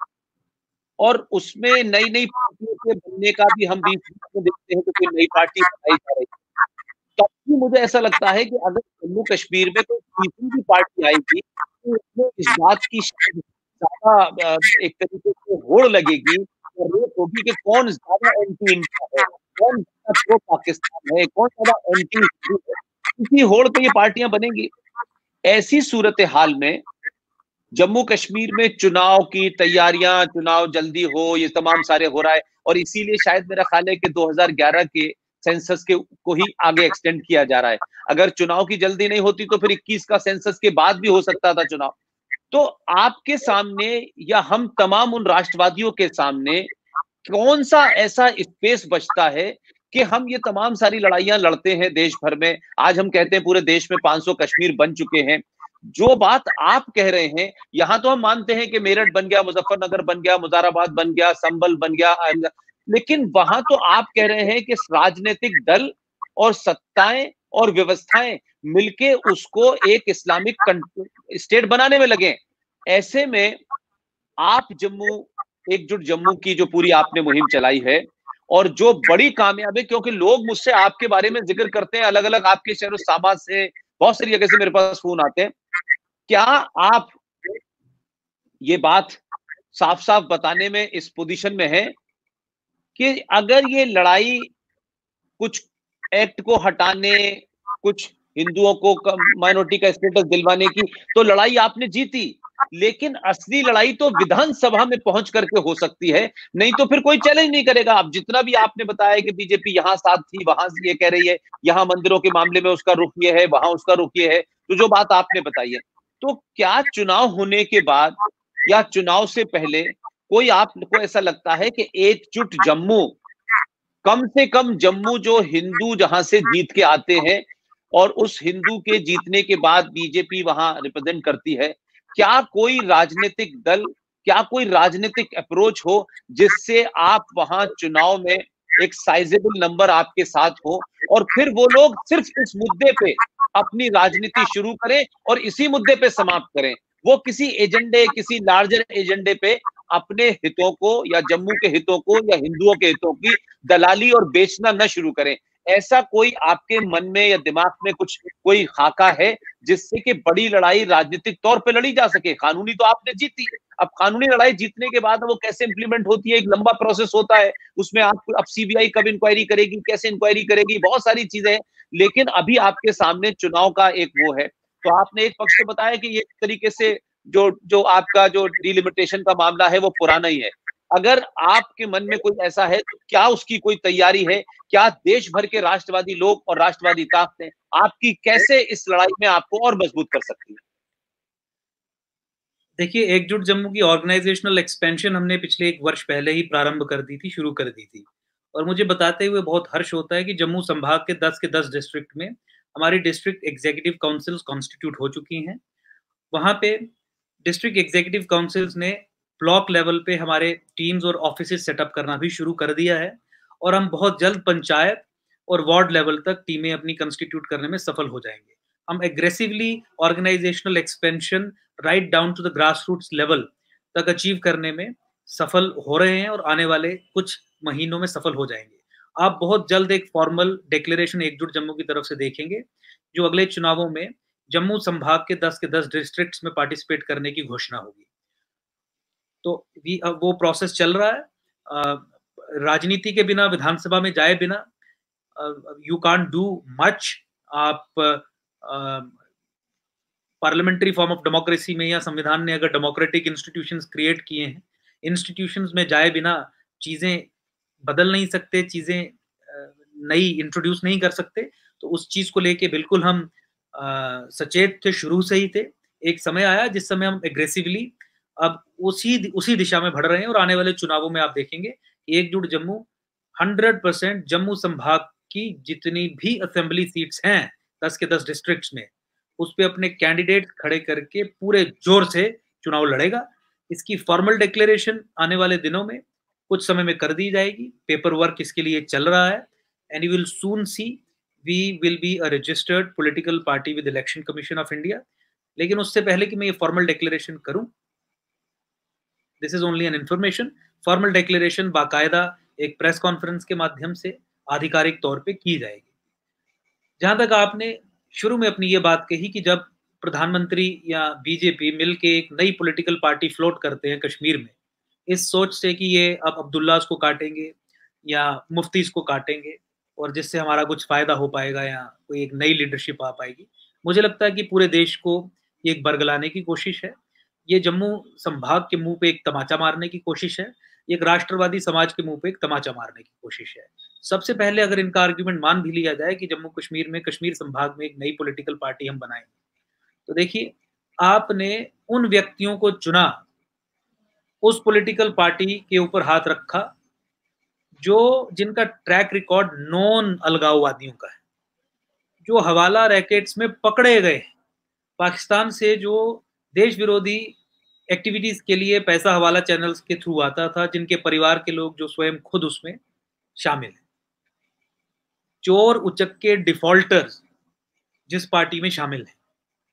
और उसमें नई नई पार्टियों के बनने का भी हम बीच में देखते हैं कि कोई नई पार्टी बनाई जा रही है, तब भी मुझे ऐसा लगता है कि अगर जम्मू कश्मीर में कोई तीसरी भी पार्टी आएगी तो उसमें इस बात की ज्यादा एक तरीके से होड़ लगेगी और रेत होगी कि कौन ज्यादा एंटी इंडिया है, कौन ज्यादा प्रो पाकिस्तान है, कौन ज्यादा एंटी हिंदू है। इसी होड़ पे ये पार्टियां बनेंगी। ऐसी सूरत हाल में जम्मू कश्मीर में चुनाव की तैयारियां, चुनाव जल्दी हो, ये तमाम सारे हो रहा है, और इसीलिए शायद मेरा ख्याल है कि दो हज़ार ग्यारह के सेंसस के को ही आगे एक्सटेंड किया जा रहा है। अगर चुनाव की जल्दी नहीं होती तो फिर इक्कीस का सेंसस के बाद भी हो सकता था चुनाव। तो आपके सामने या हम तमाम उन राष्ट्रवादियों के सामने कौन सा ऐसा स्पेस बचता है कि हम ये तमाम सारी लड़ाइयां लड़ते हैं देश भर में। आज हम कहते हैं पूरे देश में पाँच सौ कश्मीर बन चुके हैं। जो बात आप कह रहे हैं, यहां तो हम मानते हैं कि मेरठ बन गया, मुजफ्फरनगर बन गया, मुजाराबाद बन गया, संभल बन गया, लेकिन वहां तो आप कह रहे हैं कि राजनीतिक दल और सत्ताएं और व्यवस्थाएं मिलके उसको एक इस्लामिक स्टेट बनाने में लगे। ऐसे में आप जम्मू एकजुट जम्मू की जो पूरी आपने मुहिम चलाई है और जो बड़ी कामयाबी, क्योंकि लोग मुझसे आपके बारे में जिक्र करते हैं, अलग अलग आपके शहर सामाज से, बहुत सारी जगह से मेरे पास फोन आते हैं। क्या आप ये बात साफ साफ बताने में इस पोजीशन में है कि अगर ये लड़ाई कुछ एक्ट को हटाने, कुछ हिंदुओं को माइनॉरिटी का स्टेटस दिलवाने की, तो लड़ाई आपने जीती, लेकिन असली लड़ाई तो विधानसभा में पहुंच करके हो सकती है, नहीं तो फिर कोई चैलेंज नहीं करेगा। आप जितना भी आपने बताया कि बीजेपी यहां साथ थी, वहां से ये कह रही है, यहां मंदिरों के मामले में उसका रुख ये है, वहां उसका रुख ये है, तो जो बात आपने बताई है, तो क्या चुनाव होने के बाद या चुनाव से पहले कोई आपको ऐसा लगता है कि एकजुट जम्मू, कम से कम जम्मू जो हिंदू जहां से जीत के आते हैं और उस हिंदू के जीतने के बाद बीजेपी वहां रिप्रेजेंट करती है, क्या कोई राजनीतिक दल, क्या कोई राजनीतिक अप्रोच हो जिससे आप वहां चुनाव में एक साइजेबल नंबर आपके साथ हो और फिर वो लोग सिर्फ इस मुद्दे पे अपनी राजनीति शुरू करें और इसी मुद्दे पे समाप्त करें, वो किसी एजेंडे, किसी लार्जर एजेंडे पे अपने हितों को या जम्मू के हितों को या हिंदुओं के हितों की दलाली और बेचना न शुरू करें। ऐसा कोई आपके मन में या दिमाग में कुछ कोई खाका है जिससे कि बड़ी लड़ाई राजनीतिक तौर पे लड़ी जा सके? कानूनी तो आपने जीती, अब कानूनी लड़ाई जीतने के बाद वो कैसे इंप्लीमेंट होती है, एक लंबा प्रोसेस होता है, उसमें आप अब सीबीआई कब इंक्वायरी करेगी, कैसे इंक्वायरी करेगी, बहुत सारी चीजें हैं। लेकिन अभी आपके सामने चुनाव का एक वो है, तो आपने एक पक्ष तो बताया कि ये तरीके से जो जो आपका जो डिलिमिटेशन का मामला है वो पुराना ही है। अगर आपके मन में कोई ऐसा है तो क्या उसकी कोई तैयारी है? क्या देश भर के राष्ट्रवादी लोग और राष्ट्रवादी ताकतें आपकी कैसे इस लड़ाई में आपको और मजबूत कर सकती है? देखिए, एकजुट जम्मू की ऑर्गेनाइजेशनल एक्सपेंशन हमने पिछले एक वर्ष पहले ही प्रारंभ कर दी थी, शुरू कर दी थी। और मुझे बताते हुए बहुत हर्ष होता है कि जम्मू संभाग के दस के दस डिस्ट्रिक्ट में हमारी डिस्ट्रिक्ट एग्जीक्यूटिव काउंसिल्स कॉन्स्टिट्यूट हो चुकी हैं। वहाँ पे डिस्ट्रिक्ट एग्जीक्यूटिव काउंसिल्स ने ब्लॉक लेवल पे हमारे टीम्स और ऑफिसेस सेटअप करना भी शुरू कर दिया है, और हम बहुत जल्द पंचायत और वार्ड लेवल तक टीमें अपनी कंस्टिट्यूट करने में सफल हो जाएंगे। हम aggressively organisational expansion right down to the grass roots level तक अचीव करने में सफल हो रहे हैं और आने वाले कुछ महीनों में सफल हो जाएंगे। आप बहुत जल्द एक फॉर्मल डिक्लेरेशन एकजुट जम्मू की तरफ से देखेंगे, जो अगले चुनावों में जम्मू संभाग के दस के दस डिस्ट्रिक्ट्स में पार्टिसिपेट करने की घोषणा होगी। तो भी अब वो प्रोसेस चल रहा है। अ, राजनीति के बिना, विधानसभा में जाए बिना यू कांट डू मच। आप पार्लियामेंट्री फॉर्म ऑफ डेमोक्रेसी में या संविधान ने अगर डेमोक्रेटिक इंस्टीट्यूशंस क्रिएट किए हैं, इंस्टीट्यूशंस में जाए बिना चीजें बदल नहीं सकते, चीजें नई इंट्रोड्यूस नहीं कर सकते। तो उस चीज को लेके बिल्कुल हम अ, सचेत थे, शुरू से ही थे। एक समय आया जिस समय हम एग्रेसिवली अब उसी उसी दिशा में बढ़ रहे हैं, और आने वाले चुनावों में आप देखेंगे एकजुट जम्मू हंड्रेड परसेंट जम्मू संभाग की जितनी भी असेंबली सीट्स हैं दस के दस डिस्ट्रिक्ट्स में, उस पे अपने कैंडिडेट खड़े करके पूरे जोर से चुनाव लड़ेगा। इसकी फॉर्मल डिक्लेरेशन आने वाले दिनों में कुछ समय में कर दी जाएगी। पेपर वर्क इसके लिए चल रहा है, and you will soon see we will be a registered political party with election commission of India. लेकिन उससे पहले कि मैं ये फॉर्मल डिक्लेरेशन करूं, this is only an information. Formal declaration बाकायदा एक प्रेस कॉन्फ्रेंस के माध्यम से आधिकारिक तौर पे की जाएगी। जहां तक आपने शुरू में अपनी ये बात कही कि जब प्रधानमंत्री या बीजेपी मिलके एक नई पॉलिटिकल पार्टी फ्लोट करते हैं कश्मीर में, इस सोच से कि ये अब अब्दुल्ला को काटेंगे या मुफ्ती को काटेंगे और जिससे हमारा कुछ फायदा हो पाएगा या कोई एक नई लीडरशिप आ पाएगी, मुझे लगता है कि पूरे देश को ये एक बरगलाने की कोशिश है। ये जम्मू संभाग के मुंह पे एक तमाचा मारने की कोशिश है, एक राष्ट्रवादी समाज के मुंह पे एक तमाचा मारने की कोशिश है। सबसे पहले अगर इनका आर्ग्यूमेंट मान भी लिया जाए कि जम्मू कश्मीर में, कश्मीर संभाग में एक नई पॉलिटिकल पार्टी हम बनाएंगे, तो देखिए, आपने उन व्यक्तियों को चुना, उस पॉलिटिकल पार्टी के ऊपर हाथ रखा जो जिनका ट्रैक रिकॉर्ड नॉन अलगाववादियों का है, जो हवाला रैकेट्स में पकड़े गए, पाकिस्तान से जो देश विरोधी एक्टिविटीज के लिए पैसा हवाला चैनल्स के थ्रू आता था, जिनके परिवार के लोग जो स्वयं खुद उसमें शामिल हैं, चोर उचक्के डिफॉल्टर्स जिस पार्टी में शामिल हैं,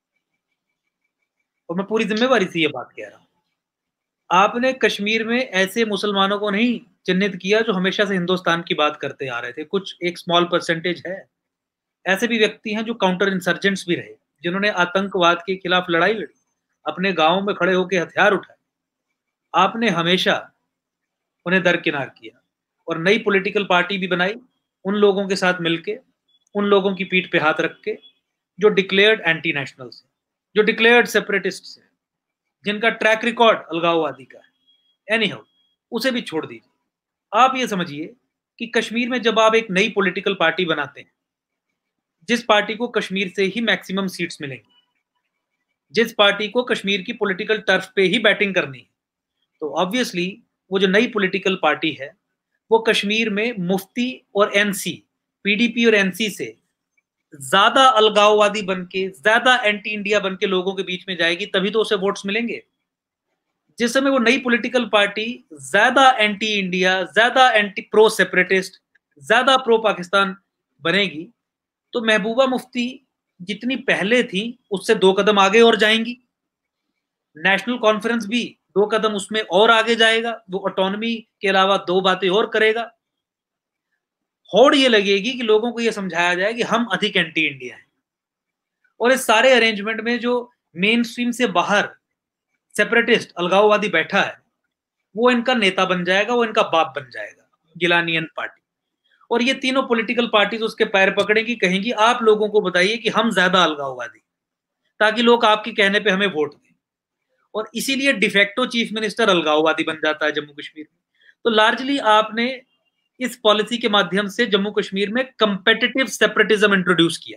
और मैं पूरी जिम्मेवारी से ये बात कह रहा हूं, आपने कश्मीर में ऐसे मुसलमानों को नहीं चिन्हित किया जो हमेशा से हिंदुस्तान की बात करते आ रहे थे। कुछ एक स्मॉल परसेंटेज है, ऐसे भी व्यक्ति हैं जो काउंटर इंसर्जेंट्स भी रहे, जिन्होंने आतंकवाद के खिलाफ लड़ाई लड़ी, अपने गांव में खड़े होकर हथियार उठाए। आपने हमेशा उन्हें दरकिनार किया और नई पॉलिटिकल पार्टी भी बनाई, उन लोगों के साथ मिलके, उन लोगों की पीठ पे हाथ रख के जो डिक्लेयर्ड एंटी नेशनल्स हैं, जो डिक्लेयर्ड सेपरेटिस्ट हैं, जिनका ट्रैक रिकॉर्ड अलगाववादी का है। एनी हाउ, उसे भी छोड़ दीजिए। आप ये समझिए कि कश्मीर में जब आप एक नई पॉलिटिकल पार्टी बनाते हैं, जिस पार्टी को कश्मीर से ही मैक्सिमम सीट्स मिलेंगी, जिस पार्टी को कश्मीर की पॉलिटिकल टर्फ पे ही बैटिंग करनी है, तो ऑब्वियसली वो जो नई पॉलिटिकल पार्टी है वो कश्मीर में मुफ्ती और एनसी, पीडीपी और एनसी से ज्यादा अलगाववादी बनके, ज्यादा एंटी इंडिया बनके लोगों के बीच में जाएगी, तभी तो उसे वोट्स मिलेंगे। जिस समय वो नई पॉलिटिकल पार्टी ज्यादा एंटी इंडिया, ज्यादा एंटी प्रो सेपरेटिस्ट, ज्यादा प्रो पाकिस्तान बनेगी, तो महबूबा मुफ्ती जितनी पहले थी उससे दो कदम आगे और जाएंगी। नेशनल कॉन्फ्रेंस भी दो कदम उसमें और आगे जाएगा, वो ऑटोनॉमी के अलावा दो बातें और करेगा। होड़ ये लगेगी कि लोगों को ये समझाया जाए कि हम अधिक एंटी इंडिया हैं, और इस सारे अरेंजमेंट में जो मेन स्ट्रीम से बाहर सेपरेटिस्ट अलगाववादी बैठा है वो इनका नेता बन जाएगा, वो इनका बाप बन जाएगा, गिलानियन पार्टी। और ये तीनों पॉलिटिकल पार्टीज उसके पैर पकड़ेंगी, कहेंगी आप लोगों को बताइए कि हम ज्यादा अलगाववादी, ताकि लोग आपके कहने पे हमें वोट दें। और इसीलिए डिफेक्टो चीफ मिनिस्टर अलगाववादी बन जाता है जम्मू कश्मीर में। तो लार्जली आपने इस पॉलिसी के माध्यम से जम्मू कश्मीर में कंपेटिटिव सेपरेटिज्म इंट्रोड्यूस किया।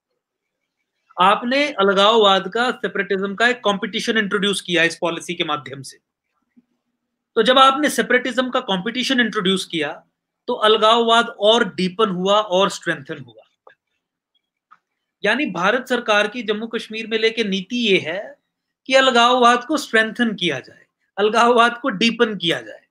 आपने अलगाववाद का, सेपरेटिज्म का एक कंपटीशन इंट्रोड्यूस किया इस पॉलिसी के माध्यम से। तो जब आपने सेपरेटिज्म का कंपटीशन इंट्रोड्यूस किया तो अलगाववाद और डीपन हुआ और स्ट्रेंथन हुआ। यानी भारत सरकार की जम्मू कश्मीर में लेके नीति ये है कि अलगाववाद को स्ट्रेंथन किया जाए, अलगाववाद को डीपन किया जाए।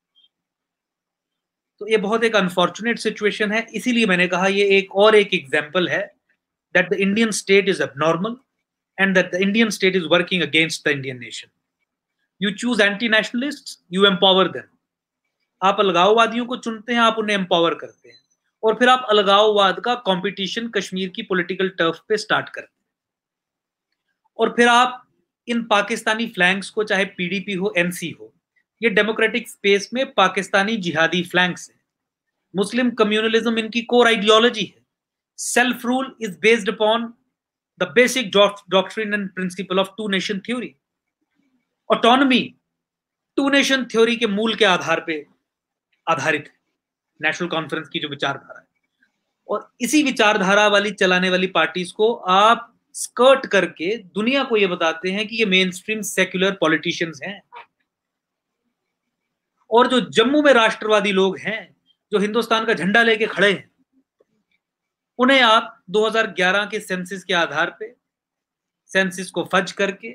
तो ये बहुत एक अनफॉर्चुनेट सिचुएशन है। इसीलिए मैंने कहा ये एक और एक एग्जांपल है that the Indian state is abnormal and that the Indian state is working against the Indian nation. You choose anti-nationalists, you empower them. आप अलगाववादियों को चुनते हैं, आप उन्हें एम्पावर करते हैं, और फिर आप अलगाववाद का कंपटीशन कश्मीर की पॉलिटिकल टर्फ पे स्टार्ट करते हैं। और फिर आप इन पाकिस्तानी फ्लैंक्स को, चाहे पीडीपी हो, एनसी हो, ये डेमोक्रेटिक स्पेस में पाकिस्तानी जिहादी फ्लैंक्स है। मुस्लिम कम्युनलिज्म इनकी कोर आइडियोलॉजी है। Self rule is based upon the basic doctrine and principle of two nation theory. Autonomy two nation theory के मूल के आधार पे आधारित है नेशनल कॉन्फ्रेंस की जो विचारधारा है। और इसी विचारधारा वाली चलाने वाली पार्टीज को आप स्कर्ट करके दुनिया को ये बताते हैं कि ये मेन स्ट्रीम सेक्युलर पॉलिटिशियंस हैं। और जो जम्मू में राष्ट्रवादी लोग हैं, जो हिंदुस्तान का झंडा लेके खड़े हैं, उन्हें आप दो हज़ार ग्यारह के सेंसस के आधार पे, सेंसस को फज करके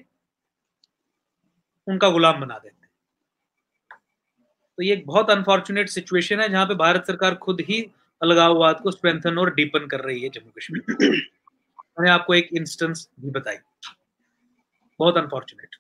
उनका गुलाम बना देते हैं। तो ये एक बहुत अनफॉर्चुनेट सिचुएशन है जहां पे भारत सरकार खुद ही अलगाववाद को स्ट्रेंथन और डीपन कर रही है जम्मू कश्मीर। मैंने आपको एक इंस्टेंस भी बताई, बहुत अनफॉर्चुनेट।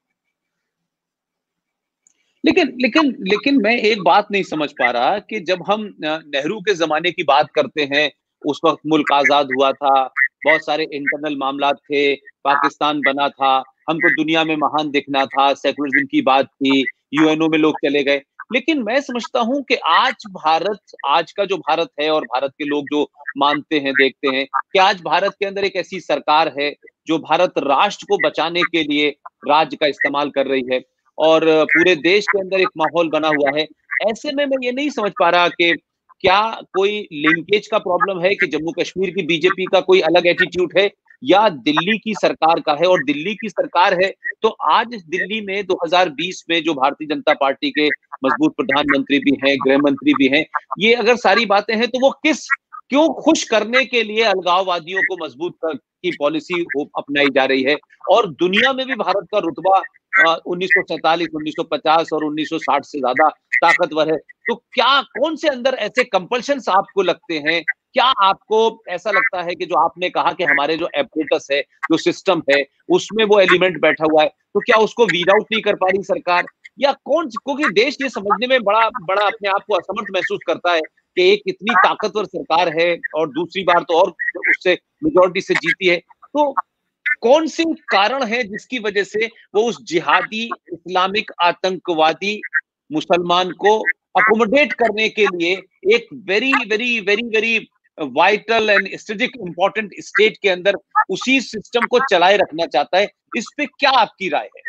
लेकिन लेकिन लेकिन मैं एक बात नहीं समझ पा रहा कि जब हम नेहरू के जमाने की बात करते हैं, उस वक्त मुल्क आजाद हुआ था, बहुत सारे इंटरनल मामला थे, पाकिस्तान बना था, हमको दुनिया में महान दिखना था, सेकुलरिज्म की बात थी, यूएनओ में लोग चले गए। लेकिन मैं समझता हूं कि आज भारत, आज का जो भारत है और भारत के लोग जो मानते हैं, देखते हैं कि आज भारत के अंदर एक ऐसी सरकार है जो भारत राष्ट्र को बचाने के लिए राज्य का इस्तेमाल कर रही है और पूरे देश के अंदर एक माहौल बना हुआ है। ऐसे में मैं ये नहीं समझ पा रहा कि क्या कोई लिंकेज का प्रॉब्लम है कि जम्मू कश्मीर की बीजेपी का कोई अलग एटीट्यूड है या दिल्ली की सरकार का है। और दिल्ली की सरकार है तो आज दिल्ली में दो हज़ार बीस में जो भारतीय जनता पार्टी के मजबूत प्रधानमंत्री भी हैं, गृह मंत्री भी हैं, ये अगर सारी बातें हैं तो वो किस क्यों खुश करने के लिए अलगाववादियों को मजबूत की पॉलिसी अपनाई जा रही है। और दुनिया में भी भारत का रुतबा उन्नीस सौ सैंतालीस, उन्नीस सौ पचास और उन्नीस सौ साठ से ज्यादा ताकतवर है। तो क्या कौन से अंदर ऐसे कंपल्शंस आपको लगते हैं? क्या आपको ऐसा लगता है कि जो आपने कहा कि हमारे जो एपरेटस है, जो सिस्टम है, उसमें वो एलिमेंट बैठा हुआ है, तो क्या उसको वीड आउट नहीं कर पा रही सरकार? या कौन, क्योंकि देश ये समझने में बड़ा बड़ा अपने आप को असमर्थ महसूस करता है कि एक इतनी ताकतवर सरकार है और दूसरी बार तो और उससे मेजॉरिटी से जीती है। तो कौन से कारण है जिसकी वजह से वो उस जिहादी इस्लामिक आतंकवादी मुसलमान को अकोमोडेट करने के लिए एक very very very very vital and strategic important state के अंदर उसी सिस्टम को चलाए रखना चाहता है? इस पे क्या आपकी राय है?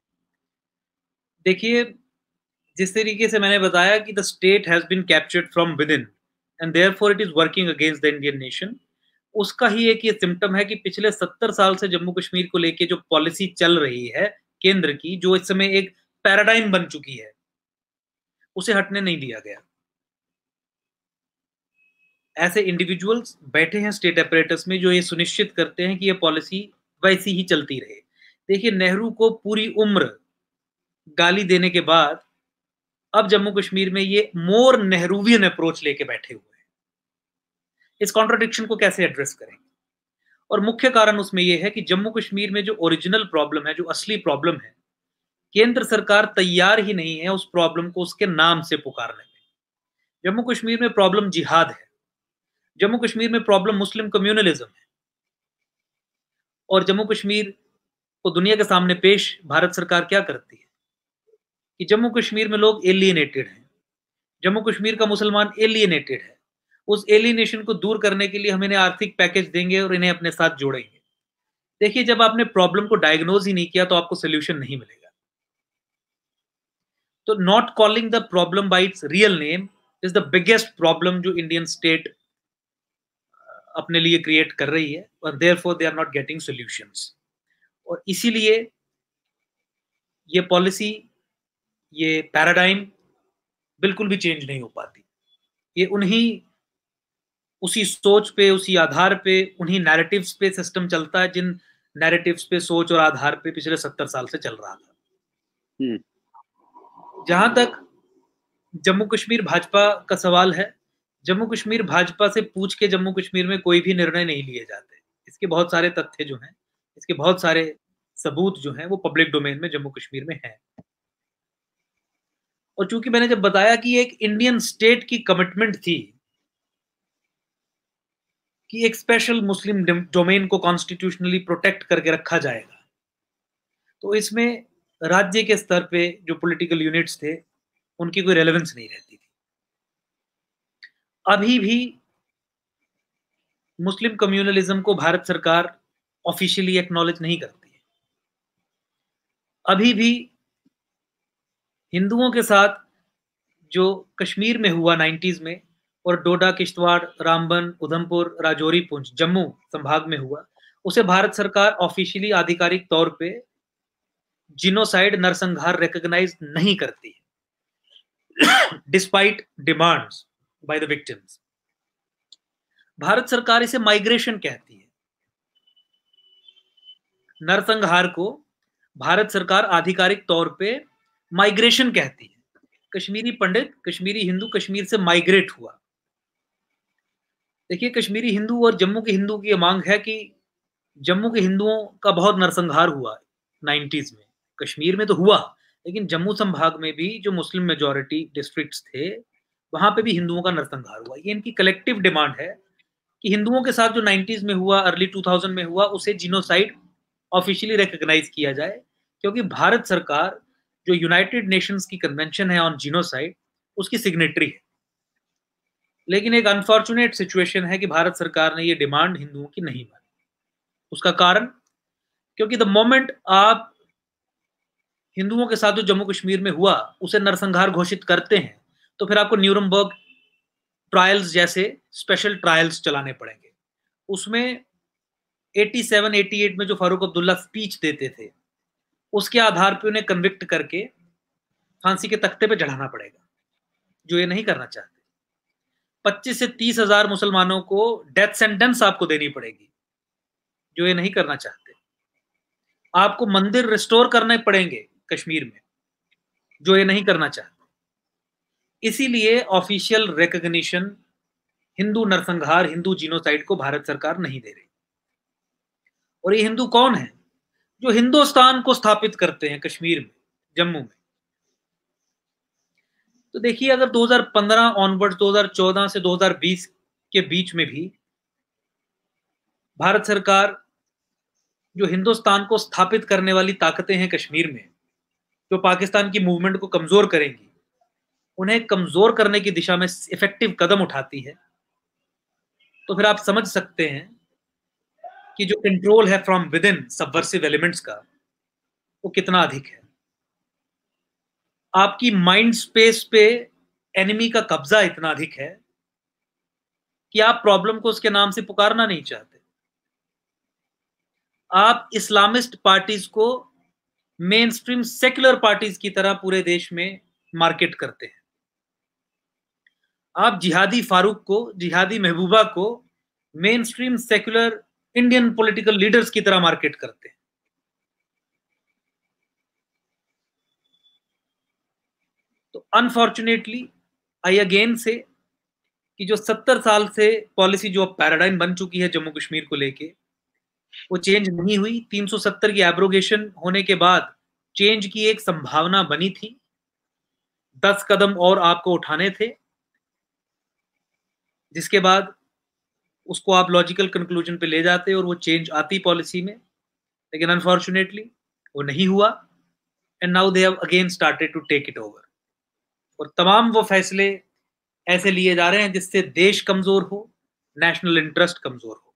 देखिए, जिस तरीके से मैंने बताया कि the state has been captured from within and therefore it is working against the Indian nation, उसका ही एक ये सिम्टम है कि पिछले सत्तर साल से जम्मू कश्मीर को लेके जो पॉलिसी चल रही है केंद्र की, जो इस समय एक पैराडाइम बन चुकी है, उसे हटने नहीं दिया गया। ऐसे इंडिविजुअल्स बैठे हैं स्टेट अपरेटस में जो ये सुनिश्चित करते हैं कि ये पॉलिसी वैसी ही चलती रहे। देखिए, नेहरू को पूरी उम्र गाली देने के बाद अब जम्मू कश्मीर में ये मोर नेहरूवियन अप्रोच लेके बैठे हुए हैं। इस कॉन्ट्राडिक्शन को कैसे एड्रेस करेंगे? और मुख्य कारण उसमें यह है कि जम्मू कश्मीर में जो ओरिजिनल प्रॉब्लम है, जो असली प्रॉब्लम है, केंद्र सरकार तैयार ही नहीं है उस प्रॉब्लम को उसके नाम से पुकारने में। जम्मू कश्मीर में प्रॉब्लम जिहाद है, जम्मू कश्मीर में प्रॉब्लम मुस्लिम कम्युनलिज्म है, और जम्मू कश्मीर को दुनिया के सामने पेश भारत सरकार क्या करती है कि जम्मू कश्मीर में लोग एलियनेटेड हैं, जम्मू कश्मीर का मुसलमान एलियनेटेड है, उस एलियनेशन को दूर करने के लिए हम इन्हें आर्थिक पैकेज देंगे और इन्हें अपने साथ जोड़ेंगे। देखिए, जब आपने प्रॉब्लम को डायग्नोज ही नहीं किया तो आपको सोल्यूशन नहीं मिलेगा। तो not calling the problem by its real name is the biggest problem जो इंडियन स्टेट अपने लिए क्रिएट कर रही है, और therefore they are not getting solutions. और इसीलिए ये पॉलिसी, ये पैराडाइम बिल्कुल भी चेंज नहीं हो पाती। ये उन्हीं उसी सोच पे, उसी आधार पे, उन्हीं नैरेटिव्स पे सिस्टम चलता है जिन नैरेटिव्स पे, सोच और आधार पे पिछले सत्तर साल से चल रहा था। जहां तक जम्मू कश्मीर भाजपा का सवाल है, जम्मू कश्मीर भाजपा से पूछ के जम्मू कश्मीर में कोई भी निर्णय नहीं लिए जाते। इसके बहुत सारे तथ्य जो हैं, इसके बहुत सारे सबूत जो हैं वो पब्लिक डोमेन में जम्मू कश्मीर में हैं। और चूंकि मैंने जब बताया कि एक इंडियन स्टेट की कमिटमेंट थी कि एक स्पेशल मुस्लिम डोमेन को कॉन्स्टिट्यूशनली प्रोटेक्ट करके रखा जाएगा, तो इसमें राज्य के स्तर पे जो पॉलिटिकल यूनिट्स थे उनकी कोई रेलेवेंस नहीं रहती थी। अभी भी मुस्लिम कम्युनलिज्म को भारत सरकार ऑफिशियली एक्नॉलेज नहीं करती है। अभी भी हिंदुओं के साथ जो कश्मीर में हुआ नाइंटीज़ में, और डोडा, किश्तवाड़, रामबन, उधमपुर, राजौरी, पुंछ, जम्मू संभाग में हुआ, उसे भारत सरकार ऑफिशियली आधिकारिक तौर पे जिनोसाइड, नरसंहार रिकॉग्नाइज नहीं करती है despite demands by the victims. Bharat सरकार इसे माइग्रेशन कहती है। नरसंहार को भारत सरकार आधिकारिक तौर पे माइग्रेशन कहती है। कश्मीरी पंडित, कश्मीरी हिंदू कश्मीर से माइग्रेट हुआ। देखिए, कश्मीरी हिंदू और जम्मू के हिंदू की मांग है कि जम्मू के हिंदुओं का बहुत नरसंहार हुआ नाइंटीज़ में, कश्मीर में तो हुआ, लेकिन जम्मू संभाग में भी जो मुस्लिम मेजॉरिटी डिस्ट्रिक्ट्स थे वहां पे भी हिंदुओं का नरसंहार हुआ। ये इनकी कलेक्टिव डिमांड है कि हिंदुओं के साथ जो नाइंटीज़ में हुआ, अर्ली टू थाउज़ेंड में हुआ, उसे जिनोसाइड ऑफिशियली रिकॉग्नाइज किया जाए, क्योंकि भारत सरकार जो यूनाइटेड नेशंस की कन्वेंशन है ऑन जिनोसाइड उसकी सिग्नेटरी है। लेकिन एक अनफॉर्चुनेट सिचुएशन है कि भारत सरकार ने ये डिमांड हिंदुओं की नहीं मानी। उसका कारण, क्योंकि द मोमेंट आप हिंदुओं के साथ जो जम्मू कश्मीर में हुआ उसे नरसंहार घोषित करते हैं, तो फिर आपको न्यूरमबर्ग ट्रायल्स जैसे स्पेशल ट्रायल्स चलाने पड़ेंगे। उसमें सत्तासी अट्ठासी में जो फारूक अब्दुल्ला स्पीच देते थे उसके आधार पे उन्हें कन्विक्ट करके फांसी के तख्ते पे चढ़ाना पड़ेगा, जो ये नहीं करना चाहते। पच्चीस से तीस हजार मुसलमानों को डेथ सेंटेंस आपको देनी पड़ेगी, जो ये नहीं करना चाहते। आपको मंदिर रिस्टोर करने पड़ेंगे कश्मीर में, जो ये नहीं करना चाहते। इसीलिए ऑफिशियल रिकॉग्निशन हिंदू नरसंहार, हिंदू जीनोसाइड को भारत सरकार नहीं दे रही। और ये हिंदू कौन है? जो हिंदुस्तान को स्थापित करते हैं कश्मीर में, जम्मू में। तो देखिए, अगर दो हज़ार पंद्रह ऑनवर्ड, दो हज़ार चौदह से दो हज़ार बीस के बीच में भी भारत सरकार जो हिंदुस्तान को स्थापित करने वाली ताकतें हैं कश्मीर में, जो पाकिस्तान की मूवमेंट को कमजोर करेंगी, उन्हें कमजोर करने की दिशा में इफेक्टिव कदम उठाती है, तो फिर आप समझ सकते हैं कि जो कंट्रोल है from within subversive elements का, वो कितना अधिक है। आपकी माइंड स्पेस पे एनिमी का कब्जा इतना अधिक है कि आप प्रॉब्लम को उसके नाम से पुकारना नहीं चाहते। आप इस्लामिस्ट पार्टीज को मेन स्ट्रीम सेक्युलर पार्टीज की तरह पूरे देश में मार्केट करते हैं। आप जिहादी फारूक को, जिहादी महबूबा को mainstream secular Indian political leaders की तरह मार्केट करते हैं। तो अनफॉर्चुनेटली आई अगेन से कि जो सत्तर साल से पॉलिसी जो पैराडाइम बन चुकी है जम्मू कश्मीर को लेके, वो चेंज नहीं हुई। तीन सौ सत्तर की एब्रोगेशन होने के बाद चेंज की एक संभावना बनी थी। दस कदम और आपको उठाने थे। जिसके बाद उसको आप लॉजिकल कंक्लूजन पे ले जाते और वो चेंज आती पॉलिसी में, लेकिन अनफॉर्चुनेटली वो नहीं हुआ and now they have again started to take it over. और तमाम वो फैसले ऐसे लिए जा रहे हैं जिससे देश कमजोर हो, नेशनल इंटरेस्ट कमजोर हो।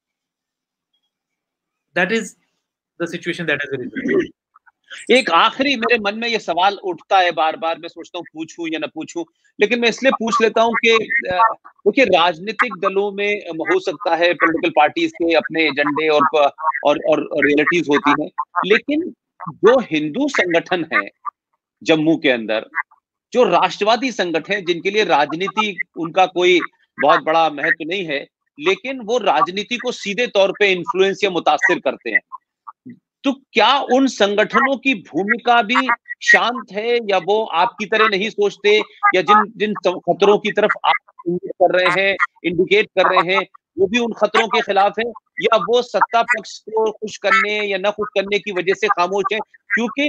That is the situation that is result. एक आखिरी मेरे मन में ये सवाल उठता है बार बार, मैं सोचता हूँ पूछूं या ना पूछूं, लेकिन मैं इसलिए पूछ लेता हूँ कि देखिए राजनीतिक दलों में हो सकता है पॉलिटिकल पार्टीज के अपने एजेंडे और और और रियलिटीज होती हैं, लेकिन जो हिंदू संगठन है जम्मू के अंदर, जो राष्ट्रवादी संगठन है जिनके लिए राजनीति उनका कोई बहुत बड़ा महत्व नहीं है, लेकिन वो राजनीति को सीधे तौर पे इन्फ्लुएंस या मुतासिर करते हैं, तो क्या उन संगठनों की भूमिका भी शांत है, या वो आपकी तरह नहीं सोचते, या जिन जिन खतरों की तरफ आप कर रहे हैं, इंडिकेट कर रहे हैं, वो भी उन खतरों के खिलाफ है, या वो सत्ता पक्ष को खुश करने या न खुश करने की वजह से खामोश है? क्योंकि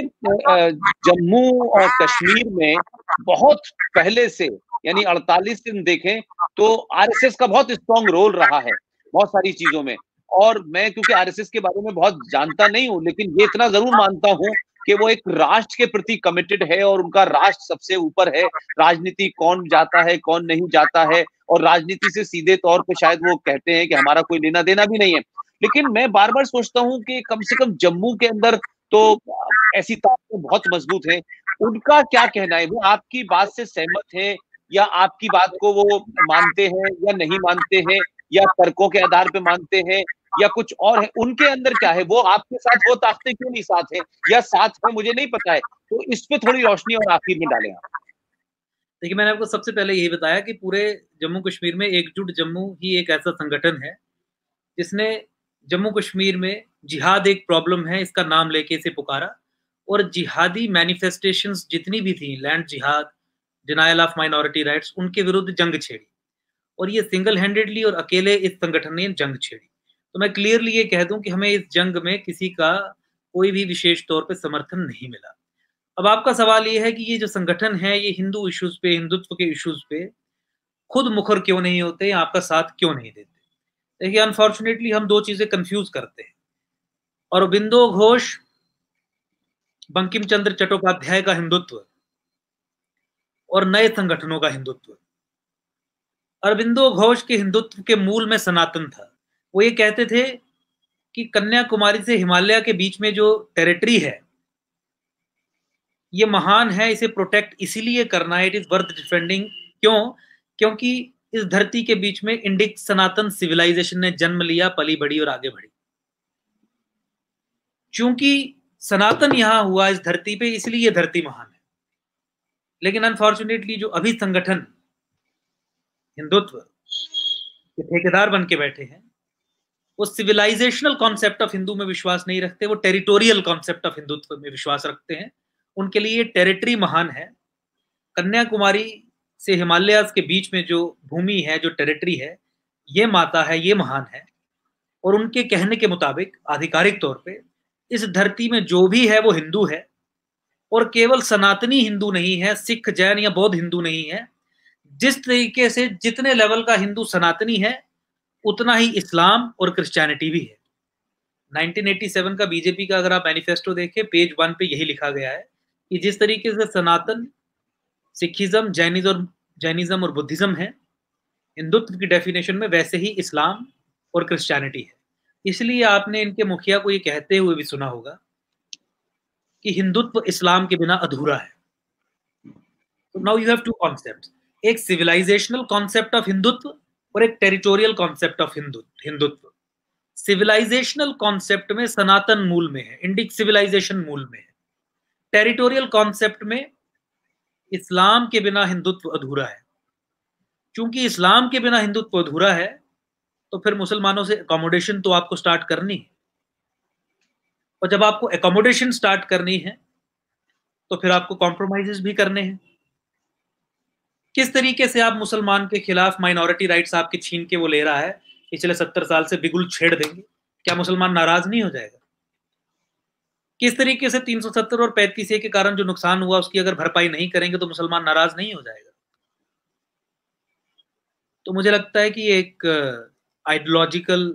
जम्मू और कश्मीर में बहुत पहले से, यानी अड़तालीस दिन देखें तो आरएसएस का बहुत स्ट्रॉन्ग रोल रहा है बहुत सारी चीजों में। और मैं क्योंकि आरएसएस के बारे में बहुत जानता नहीं हूं, लेकिन ये इतना जरूर मानता हूं कि वो एक राष्ट्र के प्रति कमिटेड है और उनका राष्ट्र सबसे ऊपर है। राजनीति कौन जाता है कौन नहीं जाता है, और राजनीति से सीधे तौर पे शायद वो कहते हैं कि हमारा कोई लेना देना भी नहीं है। लेकिन मैं बार बार सोचता हूं कि कम से कम जम्मू के अंदर तो ऐसी ताकतें बहुत मजबूत है, उनका क्या कहना है? वो आपकी बात से सहमत है, या आपकी बात को वो मानते हैं या नहीं मानते हैं, या तर्कों के आधार पे मानते हैं, या कुछ और है? उनके अंदर क्या है? वो आपके साथ वो ताकतें क्यों नहीं साथ है, या साथ है मुझे नहीं पता है, तो इस पे थोड़ी रोशनी और आखिर में डालें आप। देखिए, मैंने आपको सबसे पहले यही बताया कि पूरे जम्मू कश्मीर में एकजुट जम्मू ही एक ऐसा संगठन है जिसने जम्मू कश्मीर में जिहाद एक प्रॉब्लम है इसका नाम लेके इसे पुकारा, और जिहादी मैनिफेस्टेशंस जितनी भी थी, लैंड जिहाद, डिनायल ऑफ माइनॉरिटी राइट्स, उनके विरुद्ध जंग छेड़ी, और ये सिंगल हैंडेडली और अकेले इस संगठन ने जंग छेड़ी। तो मैं क्लियरली ये कह दूं कि हमें इस जंग में किसी का कोई भी विशेष तौर पे समर्थन नहीं मिला। अब आपका सवाल ये है कि ये जो संगठन है ये हिंदू इश्यूज पे, हिंदुत्व के इश्यूज पे खुद मुखर क्यों नहीं होते, आपका साथ क्यों नहीं देते? देखिए, अनफॉर्चुनेटली हम दो चीजें कंफ्यूज करते हैं। अरबिंदो घोष, बंकिम चंद्र चट्टोपाध्याय का हिंदुत्व और नए संगठनों का हिंदुत्व। अरबिंदो घोष के हिंदुत्व के मूल में सनातन था। वो ये कहते थे कि कन्याकुमारी से हिमालय के बीच में जो टेरिटरी है ये महान है, इसे प्रोटेक्ट इसीलिए करना है, इट इज वर्थ डिफेंडिंग। क्यों? क्योंकि इस धरती के बीच में इंडिक सनातन सिविलाइजेशन ने जन्म लिया, पली बढ़ी और आगे बढ़ी। क्योंकि सनातन यहां हुआ इस धरती पे, इसलिए ये धरती महान है। लेकिन अनफॉर्चुनेटली जो अभी संगठन हिंदुत्व के ठेकेदार बन के बैठे हैं, वो सिविलाइजेशनल कॉन्सेप्ट ऑफ हिंदू में विश्वास नहीं रखते, वो टेरिटोरियल कॉन्सेप्ट ऑफ हिंदुत्व में विश्वास रखते हैं। उनके लिए टेरिटरी महान है। कन्याकुमारी से हिमालयाज के बीच में जो भूमि है, जो टेरिटरी है, ये माता है, ये महान है। और उनके कहने के मुताबिक आधिकारिक तौर पे इस धरती में जो भी है वो हिंदू है, और केवल सनातनी हिंदू नहीं है, सिख, जैन या बौद्ध हिंदू नहीं है। जिस तरीके से जितने लेवल का हिंदू सनातनी है, उतना ही इस्लाम और क्रिश्चियनिटी भी है। नाइनटीन एटी सेवन का बीजेपी का अगर आप मैनिफेस्टो देखें, पेज वन पे यही लिखा गया है कि जिस तरीके से सनातन, सिखिज्म, जैनिज्म और जैनिज्म और बुद्धिज्म है हिंदुत्व की डेफिनेशन में, वैसे ही इस्लाम और क्रिश्चियनिटी है। इसलिए आपने इनके मुखिया को ये कहते हुए भी सुना होगा कि हिंदुत्व इस्लाम के बिना अधूरा है। तो now you have two concepts, एक सिविलाइजेशनल कॉन्सेप्ट ऑफ हिंदुत्व और एक territorial concept of Hindutva. Civilisational concept में सनातन मूल में है, इंडिक सिविलाइजेशन मूल में है। टेरिटोरियल कॉन्सेप्ट में इस्लाम के बिना हिंदुत्व अधूरा है। क्योंकि इस्लाम के बिना हिंदुत्व अधूरा है, तो फिर मुसलमानों से अकोमोडेशन तो आपको स्टार्ट करनी है, और जब आपको अकोमोडेशन स्टार्ट करनी है तो फिर आपको कॉम्प्रोमाइजेस भी करने हैं। किस तरीके से आप मुसलमान के खिलाफ माइनॉरिटी राइट्स आपके छीन के वो ले रहा है, पिछले सत्तर साल से बिगुल छेड़ देंगे, क्या मुसलमान नाराज नहीं हो जाएगा? किस तरीके से तीन सौ सत्तर और पैंतीस ए के कारण जो नुकसान हुआ उसकी अगर भरपाई नहीं करेंगे तो मुसलमान नाराज नहीं हो जाएगा? तो मुझे लगता है कि एक आइडियोलॉजिकल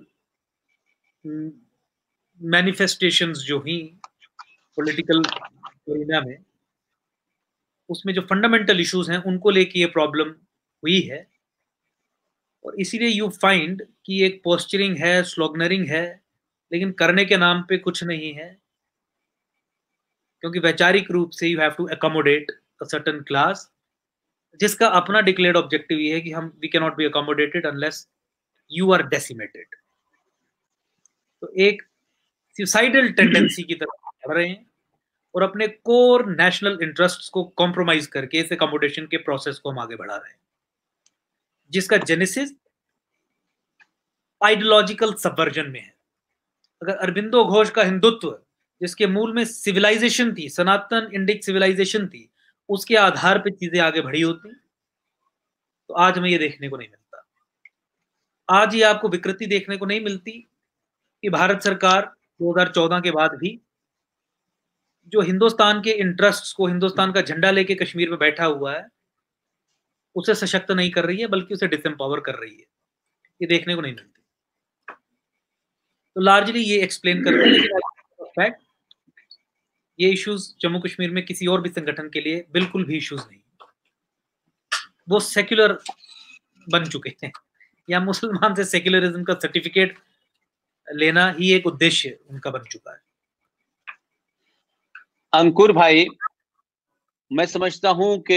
मैनिफेस्टेशंस जो ही पॉलिटिकल एरिना में, उसमें जो फंडामेंटल इश्यूज हैं उनको लेके ये प्रॉब्लम हुई है। और इसीलिए यू फाइंड कि एक पोस्चरिंग है, स्लोगनरिंग है, लेकिन करने के नाम पे कुछ नहीं है, क्योंकि वैचारिक रूप से you have to accommodate a certain class, जिसका अपना डिक्लेयर्ड ऑब्जेक्टिव ये है कि हम we can not be accommodated unless you are decimated. तो एक सुसाइडल टेंडेंसी की तरफ बढ़ रहे हैं और अपने कोर नेशनल इंटरेस्ट्स को कॉम्प्रोमाइज करके इस अकोमोडेशन के प्रोसेस को हम आगे बढ़ा रहे हैं, जिसका जेनेसिस आइडियोलॉजिकल सबवर्जन में है। अगर अरबिंदो घोष का हिंदुत्व, जिसके मूल में सिविलाइजेशन थी, सनातन इंडिक सिविलाइजेशन थी, उसके आधार पे चीजें आगे बढ़ी होती, तो आज हमें ये देखने को नहीं मिलता। आज ये आपको विकृति देखने को नहीं मिलती कि भारत सरकार दो हज़ार चौदह के बाद भी जो हिंदुस्तान के इंटरेस्ट्स को, हिंदुस्तान का झंडा लेके कश्मीर में बैठा हुआ है, उसे सशक्त नहीं कर रही है, बल्कि उसे डिसएम्पावर कर रही है। ये देखने को नहीं मिलती। तो लार्जली ये एक्सप्लेन करते हैं, लेकिन फैक्ट ये इश्यूज जम्मू कश्मीर में किसी और भी संगठन के लिए बिल्कुल भी इश्यूज नहीं, वो सेक्युलर बन चुके हैं, या मुसलमान से सेक्युलरिज्म का सर्टिफिकेट लेना ही एक उद्देश्य उनका बन चुका है। अंकुर भाई, मैं समझता हूं कि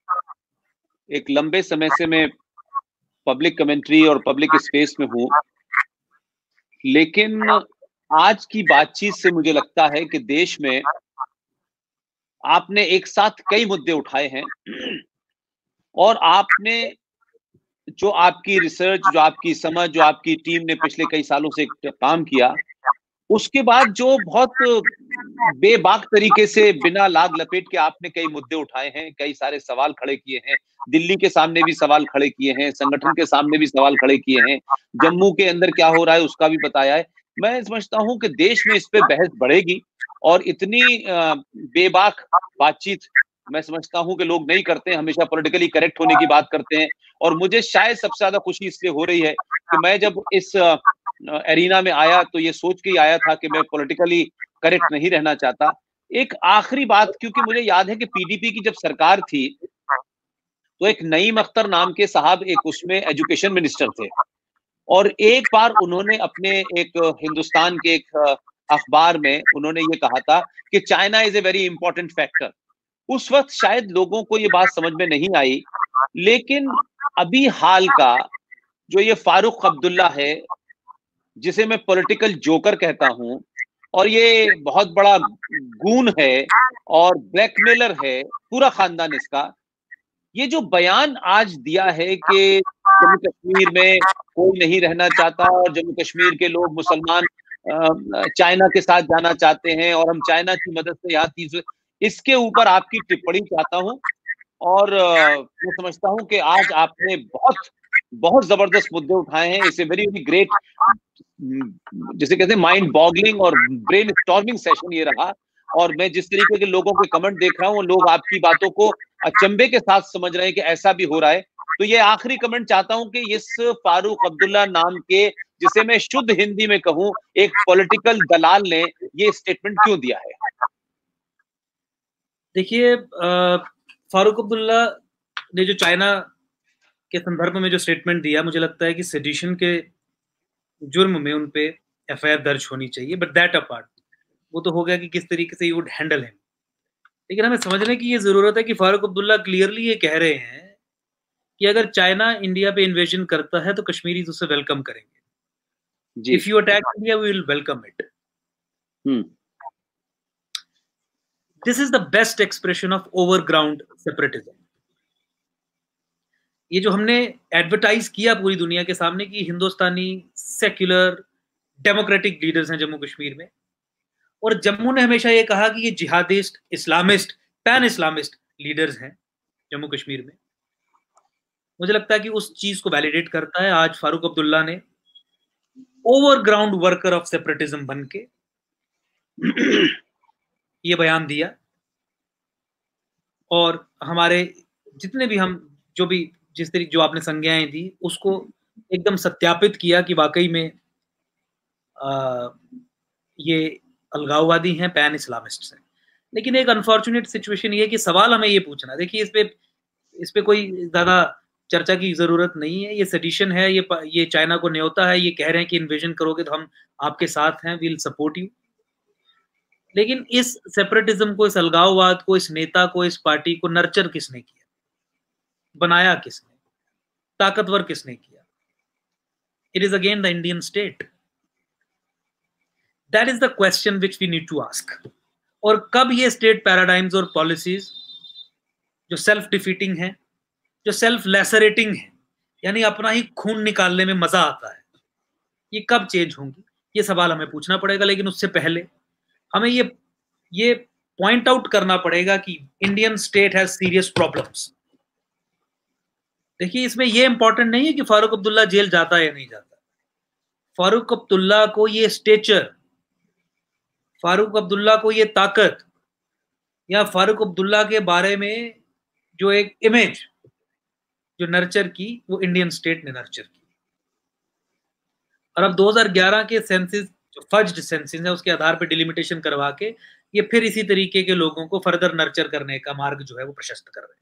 एक लंबे समय से मैं पब्लिक कमेंट्री और पब्लिक स्पेस में हूं, लेकिन आज की बातचीत से मुझे लगता है कि देश में आपने एक साथ कई मुद्दे उठाए हैं और आपने जो आपकी रिसर्च, जो आपकी समझ, जो आपकी टीम ने पिछले कई सालों से काम किया, उसके बाद जो बहुत बेबाक तरीके से बिना लाग लपेट के आपने कई मुद्दे उठाए हैं, कई सारे सवाल खड़े किए हैं, दिल्ली के सामने भी सवाल खड़े किए हैं, संगठन के सामने भी सवाल खड़े किए हैं, जम्मू के अंदर क्या हो रहा है उसका भी बताया है। मैं समझता हूं कि देश में इस पे बहस बढ़ेगी और इतनी बेबाक बातचीत मैं समझता हूं कि लोग नहीं करते हैं, हमेशा पॉलिटिकली करेक्ट होने की बात करते हैं। और मुझे शायद सबसे ज्यादा खुशी इसलिए हो रही है कि मैं जब इस एरिना में आया तो ये सोच के ही आया था कि मैं पॉलिटिकली करेक्ट नहीं रहना चाहता। एक आखिरी बात, क्योंकि मुझे याद है कि पीडीपी की जब सरकार थी तो एक नईम अख्तर नाम के साहब एक उसमें एजुकेशन मिनिस्टर थे, और एक बार उन्होंने अपने एक हिंदुस्तान के एक अखबार में उन्होंने ये कहा था कि China is a very important factor. उस वक्त शायद लोगों को ये बात समझ में नहीं आई, लेकिन अभी हाल का जो ये फारूक अब्दुल्ला है, जिसे मैं पॉलिटिकल जोकर कहता हूं, और ये बहुत बड़ा गून है और ब्लैकमेलर है, पूरा खानदान इसका, ये जो बयान आज दिया है कि जम्मू कश्मीर में कोई नहीं रहना चाहता और जम्मू कश्मीर के लोग मुसलमान चाइना के साथ जाना चाहते हैं और हम चाइना की मदद से यहाँ तीस, इसके ऊपर आपकी टिप्पणी चाहता हूं। और मैं समझता हूं कि आज आपने बहुत बहुत जबरदस्त मुद्दे उठाए हैं। It's a very very great, जिसे कहते हैं माइंड बॉगलिंग और ब्रेन स्टॉर्मिंग सेशन ये रहा। और मैं जिस तरीके के लोगों के कमेंट देख रहा हूं, लोग आपकी बातों को अचंभे के साथ समझ रहे हैं कि ऐसा भी हो रहा है। तो ये आखिरी कमेंट चाहता हूं कि इस फारूक अब्दुल्ला नाम के, जिसे मैं शुद्ध हिंदी में कहूं, एक पॉलिटिकल दलाल ने ये स्टेटमेंट क्यों दिया है? देखिए, फारूक अब्दुल्ला ने जो चाइना के संदर्भ में जो स्टेटमेंट दिया, मुझे लगता है कि सेडिशन के जुर्म में उन पे एफ आई आर दर्ज होनी चाहिए। बट दैट अपार्ट, वो तो हो गया कि किस तरीके से यू वुड हैंडल हिम। लेकिन हमें समझने की ये जरूरत है कि फारूक अब्दुल्ला क्लियरली ये कह रहे हैं कि अगर चाइना इंडिया पे इन्वेजन करता है तो कश्मीरी उसे वेलकम करेंगे। If you attack India we will welcome it. This is the best expression of overground separatism. ये जो हमने एडवर्टाइज किया पूरी दुनिया के सामने कि हिंदुस्तानी सेक्युलर डेमोक्रेटिक लीडर्स हैं जम्मू कश्मीर में, और जम्मू ने हमेशा ये कहा कि ये jihadist, Islamist, pan Islamist leaders हैं जम्मू कश्मीर में, मुझे लगता है कि उस चीज को वैलिडेट करता है। आज फारूक अब्दुल्ला ने ओवरग्राउंड वर्कर ऑफ सेपरेटिज्म बन के ये बयान दिया, और हमारे जितने भी हम जो भी जिस तरीके जो आपने संज्ञाएं दी उसको एकदम सत्यापित किया कि वाकई में आ, ये अलगाववादी हैं, पैन इस्लामिस्ट हैं। लेकिन एक अनफॉर्चुनेट सिचुएशन ये है कि सवाल हमें ये पूछना, देखिए इस पे इस पे कोई ज्यादा चर्चा की जरूरत नहीं है। ये सेडिशन है, ये ये चाइना को न्योता है, ये कह रहे हैं कि इन्वेजन करोगे तो हम आपके साथ हैं, वील सपोर्ट यू। लेकिन इस सेपरेटिज्म को, इस अलगाववाद को, इस नेता को, इस पार्टी को नर्चर किसने किया, बनाया किसने, ताकतवर किसने किया? It is again the Indian state. That is the question which we need to ask. और कब ये स्टेट पैराडाइम्स और पॉलिसीज जो सेल्फ डिफीटिंग है, जो सेल्फ लेसरेटिंग है, यानी अपना ही खून निकालने में मजा आता है, ये कब चेंज होंगी? ये सवाल हमें पूछना पड़ेगा। लेकिन उससे पहले हमें ये ये पॉइंट आउट करना पड़ेगा कि Indian state has serious problems. देखिए इसमें ये इंपॉर्टेंट नहीं है कि फारूक अब्दुल्ला जेल जाता है या नहीं जाता। फारूक अब्दुल्ला को ये स्टेचर, फारूक अब्दुल्ला को ये ताकत, या फारूक अब्दुल्ला के बारे में जो एक इमेज जो नर्चर की, वो इंडियन स्टेट ने नर्चर की। और अब दो हज़ार ग्यारह के सेंसस, जो फज्ड सेंसस है, उसके आधार पर डिलिमिटेशन करवा के ये फिर इसी तरीके के लोगों को फर्दर नर्चर करने का मार्ग जो है वो प्रशस्त कर रहे हैं।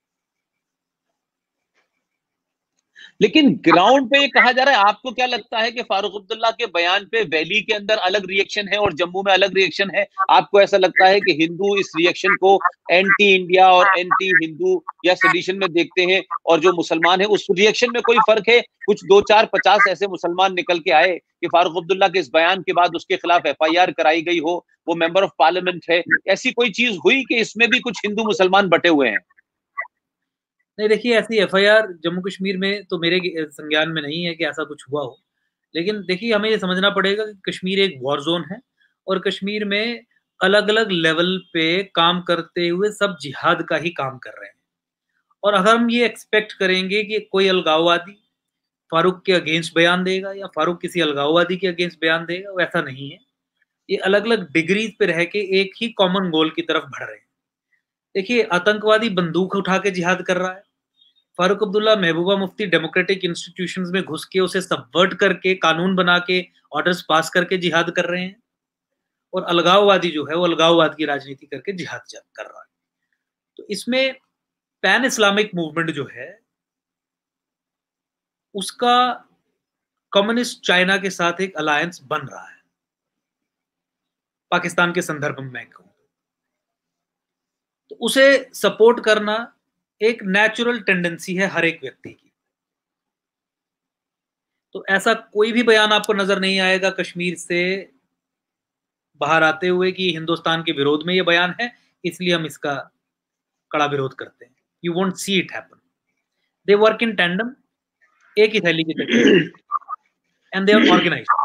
लेकिन ग्राउंड पे ये कहा जा रहा है, आपको क्या लगता है कि फारूक अब्दुल्ला के बयान पे वैली के अंदर अलग रिएक्शन है और जम्मू में अलग रिएक्शन है? आपको ऐसा लगता है कि हिंदू इस रिएक्शन को एंटी इंडिया और एंटी हिंदू या सेडिशन में देखते हैं, और जो मुसलमान है उस रिएक्शन में कोई फर्क है? कुछ दो चार पचास ऐसे मुसलमान निकल के आए कि फारूक अब्दुल्ला के इस बयान के बाद उसके खिलाफ एफ आई आर कराई गई हो, वो मेंबर ऑफ पार्लियामेंट है, ऐसी कोई चीज हुई कि इसमें भी कुछ हिंदू मुसलमान बटे हुए हैं? नहीं, देखिए ऐसी F I R Jammu Kashmir में तो मेरे संज्ञान में नहीं है कि ऐसा कुछ हुआ हो। लेकिन देखिए हमें ये समझना पड़ेगा कि कश्मीर एक वॉर जोन है और कश्मीर में अलग अलग लेवल पे काम करते हुए सब जिहाद का ही काम कर रहे हैं। और अगर हम ये एक्सपेक्ट करेंगे कि कोई अलगाववादी फारूक के अगेंस्ट बयान देगा या फारूक किसी अलगाववादी के अगेंस्ट बयान देगा, वैसा नहीं है। ये अलग अलग डिग्रीज पे रह के एक ही कॉमन गोल की तरफ बढ़ रहे हैं। देखिए आतंकवादी बंदूक उठा के जिहाद कर रहा है, फारूक अब्दुल्ला महबूबा मुफ्ती डेमोक्रेटिक इंस्टीट्यूशंस में घुस के उसे सबवर्ट करके कानून बना के ऑर्डर्स पास करके जिहाद कर रहे हैं, और अलगाववादी जो है वो अलगाववाद की राजनीति करके जिहाद कर रहा है। तो इसमें पैन इस्लामिक मूवमेंट जो है उसका कम्युनिस्ट चाइना के साथ एक अलायंस बन रहा है, पाकिस्तान के संदर्भ में मैं कहूं तो उसे सपोर्ट करना एक नेचुरल टेंडेंसी है हर एक व्यक्ति की। तो ऐसा कोई भी बयान आपको नजर नहीं आएगा कश्मीर से बाहर आते हुए कि हिंदुस्तान के विरोध में ये बयान है इसलिए हम इसका कड़ा विरोध करते हैं। You won't see it happen. They work in tandem, एक ही थैली की तरह, and they are organised.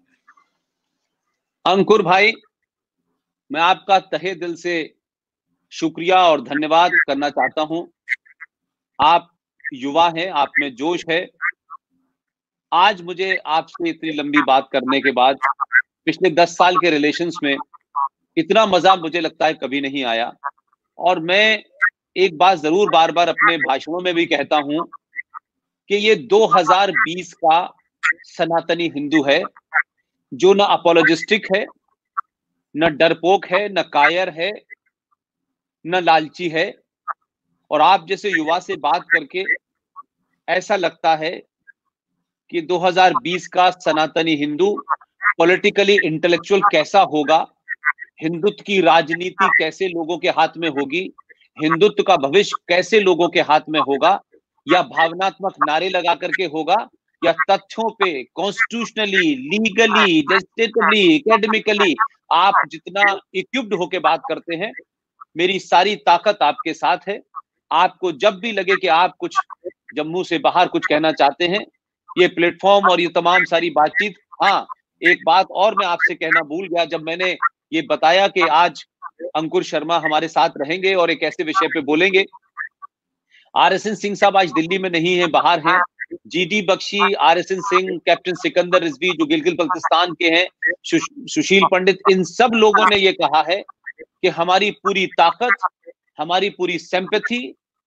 Ankur भाई, मैं आपका तहे दिल से शुक्रिया और धन्यवाद करना चाहता हूं। आप युवा हैं, आप में जोश है। आज मुझे आपसे इतनी लंबी बात करने के बाद पिछले दस साल के रिलेशंस में इतना मजा मुझे लगता है कभी नहीं आया। और मैं एक बात जरूर बार बार अपने भाषणों में भी कहता हूं कि ये दो हज़ार बीस का सनातनी हिंदू है जो न अपोलोजिस्टिक है, न डरपोक है, न कायर है, न लालची है। और आप जैसे युवा से बात करके ऐसा लगता है कि दो हज़ार बीस का सनातनी हिंदू पॉलिटिकली इंटेलेक्चुअल कैसा होगा, हिंदुत्व की राजनीति कैसे लोगों के हाथ में होगी, हिंदुत्व का भविष्य कैसे लोगों के हाथ में होगा, या भावनात्मक नारे लगा करके होगा, या तथ्यों पे कॉन्स्टिट्यूशनली, लीगली, लेजिस्लेटिवली, एकेडमिकली आप जितना इक्विप्ड होके बात करते हैं, मेरी सारी ताकत आपके साथ है। आपको जब भी लगे कि आप कुछ जम्मू से बाहर कुछ कहना चाहते हैं, ये प्लेटफॉर्म और ये तमाम सारी बातचीत। हाँ, एक बात और मैं आपसे कहना भूल गया, जब मैंने ये बताया कि आज अंकुर शर्मा हमारे साथ रहेंगे और एक ऐसे विषय पे बोलेंगे। आर एस एन सिंह साहब आज दिल्ली में नहीं है, बाहर हैं। G D Bakshi, R S N Singh, captain Sikandar Rizvi जो गिलगित बल्तिस्तान के हैं, सुशील पंडित, इन सब लोगों ने ये कहा है कि हमारी पूरी ताकत, हमारी पूरी सिंपैथी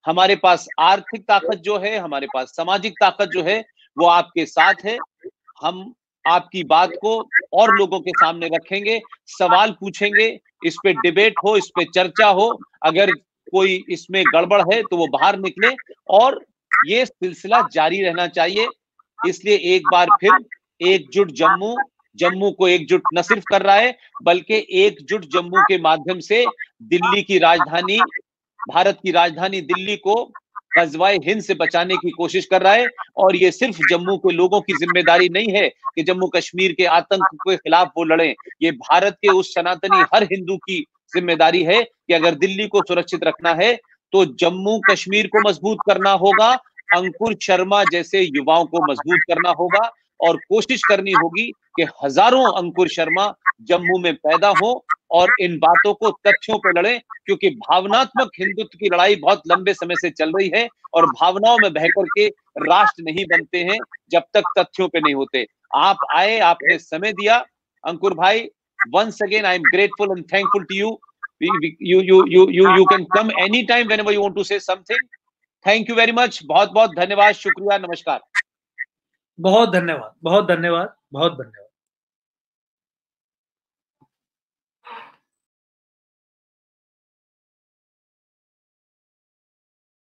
हमारे पास आर्थिक ताकत जो है, हमारे पास सामाजिक ताकत जो है, वो आपके साथ है। हम आपकी बात को और लोगों के सामने रखेंगे, सवाल पूछेंगे, इस पे डिबेट हो, इस पे चर्चा हो। अगर कोई इसमें गड़बड़ है तो वो बाहर निकले, और ये सिलसिला जारी रहना चाहिए। इसलिए एक बार फिर एकजुट जम्मू, जम्मू को एकजुट न सिर्फ कर रहा है, बल्कि एकजुट जम्मू के माध्यम से दिल्ली की राजधानी, भारत की राजधानी दिल्ली को गजवाए हिंद से बचाने की कोशिश कर रहा है। और ये सिर्फ जम्मू के लोगों की जिम्मेदारी नहीं है कि जम्मू कश्मीर के आतंक के खिलाफ वो लड़ें। ये भारत के उस सनातनी हर हिंदू की जिम्मेदारी है कि अगर दिल्ली को सुरक्षित रखना है तो जम्मू कश्मीर को मजबूत करना होगा, अंकुर शर्मा जैसे युवाओं को मजबूत करना होगा, और कोशिश करनी होगी कि हजारों अंकुर शर्मा जम्मू में पैदा हो और इन बातों को तथ्यों पर लड़ें। क्योंकि भावनात्मक हिंदुत्व की लड़ाई बहुत लंबे समय से चल रही है, और भावनाओं में बहकर के राष्ट्र नहीं बनते हैं जब तक तथ्यों पे नहीं होते। आप आए, आपने समय दिया, अंकुर भाई। Once again I am grateful and thankful to you. You you you you you can come anytime whenever you want to say something. Thank you very much. बहुत बहुत धन्यवाद, शुक्रिया, नमस्कार। बहुत धन्यवाद, बहुत धन्यवाद, बहुत धन्यवाद।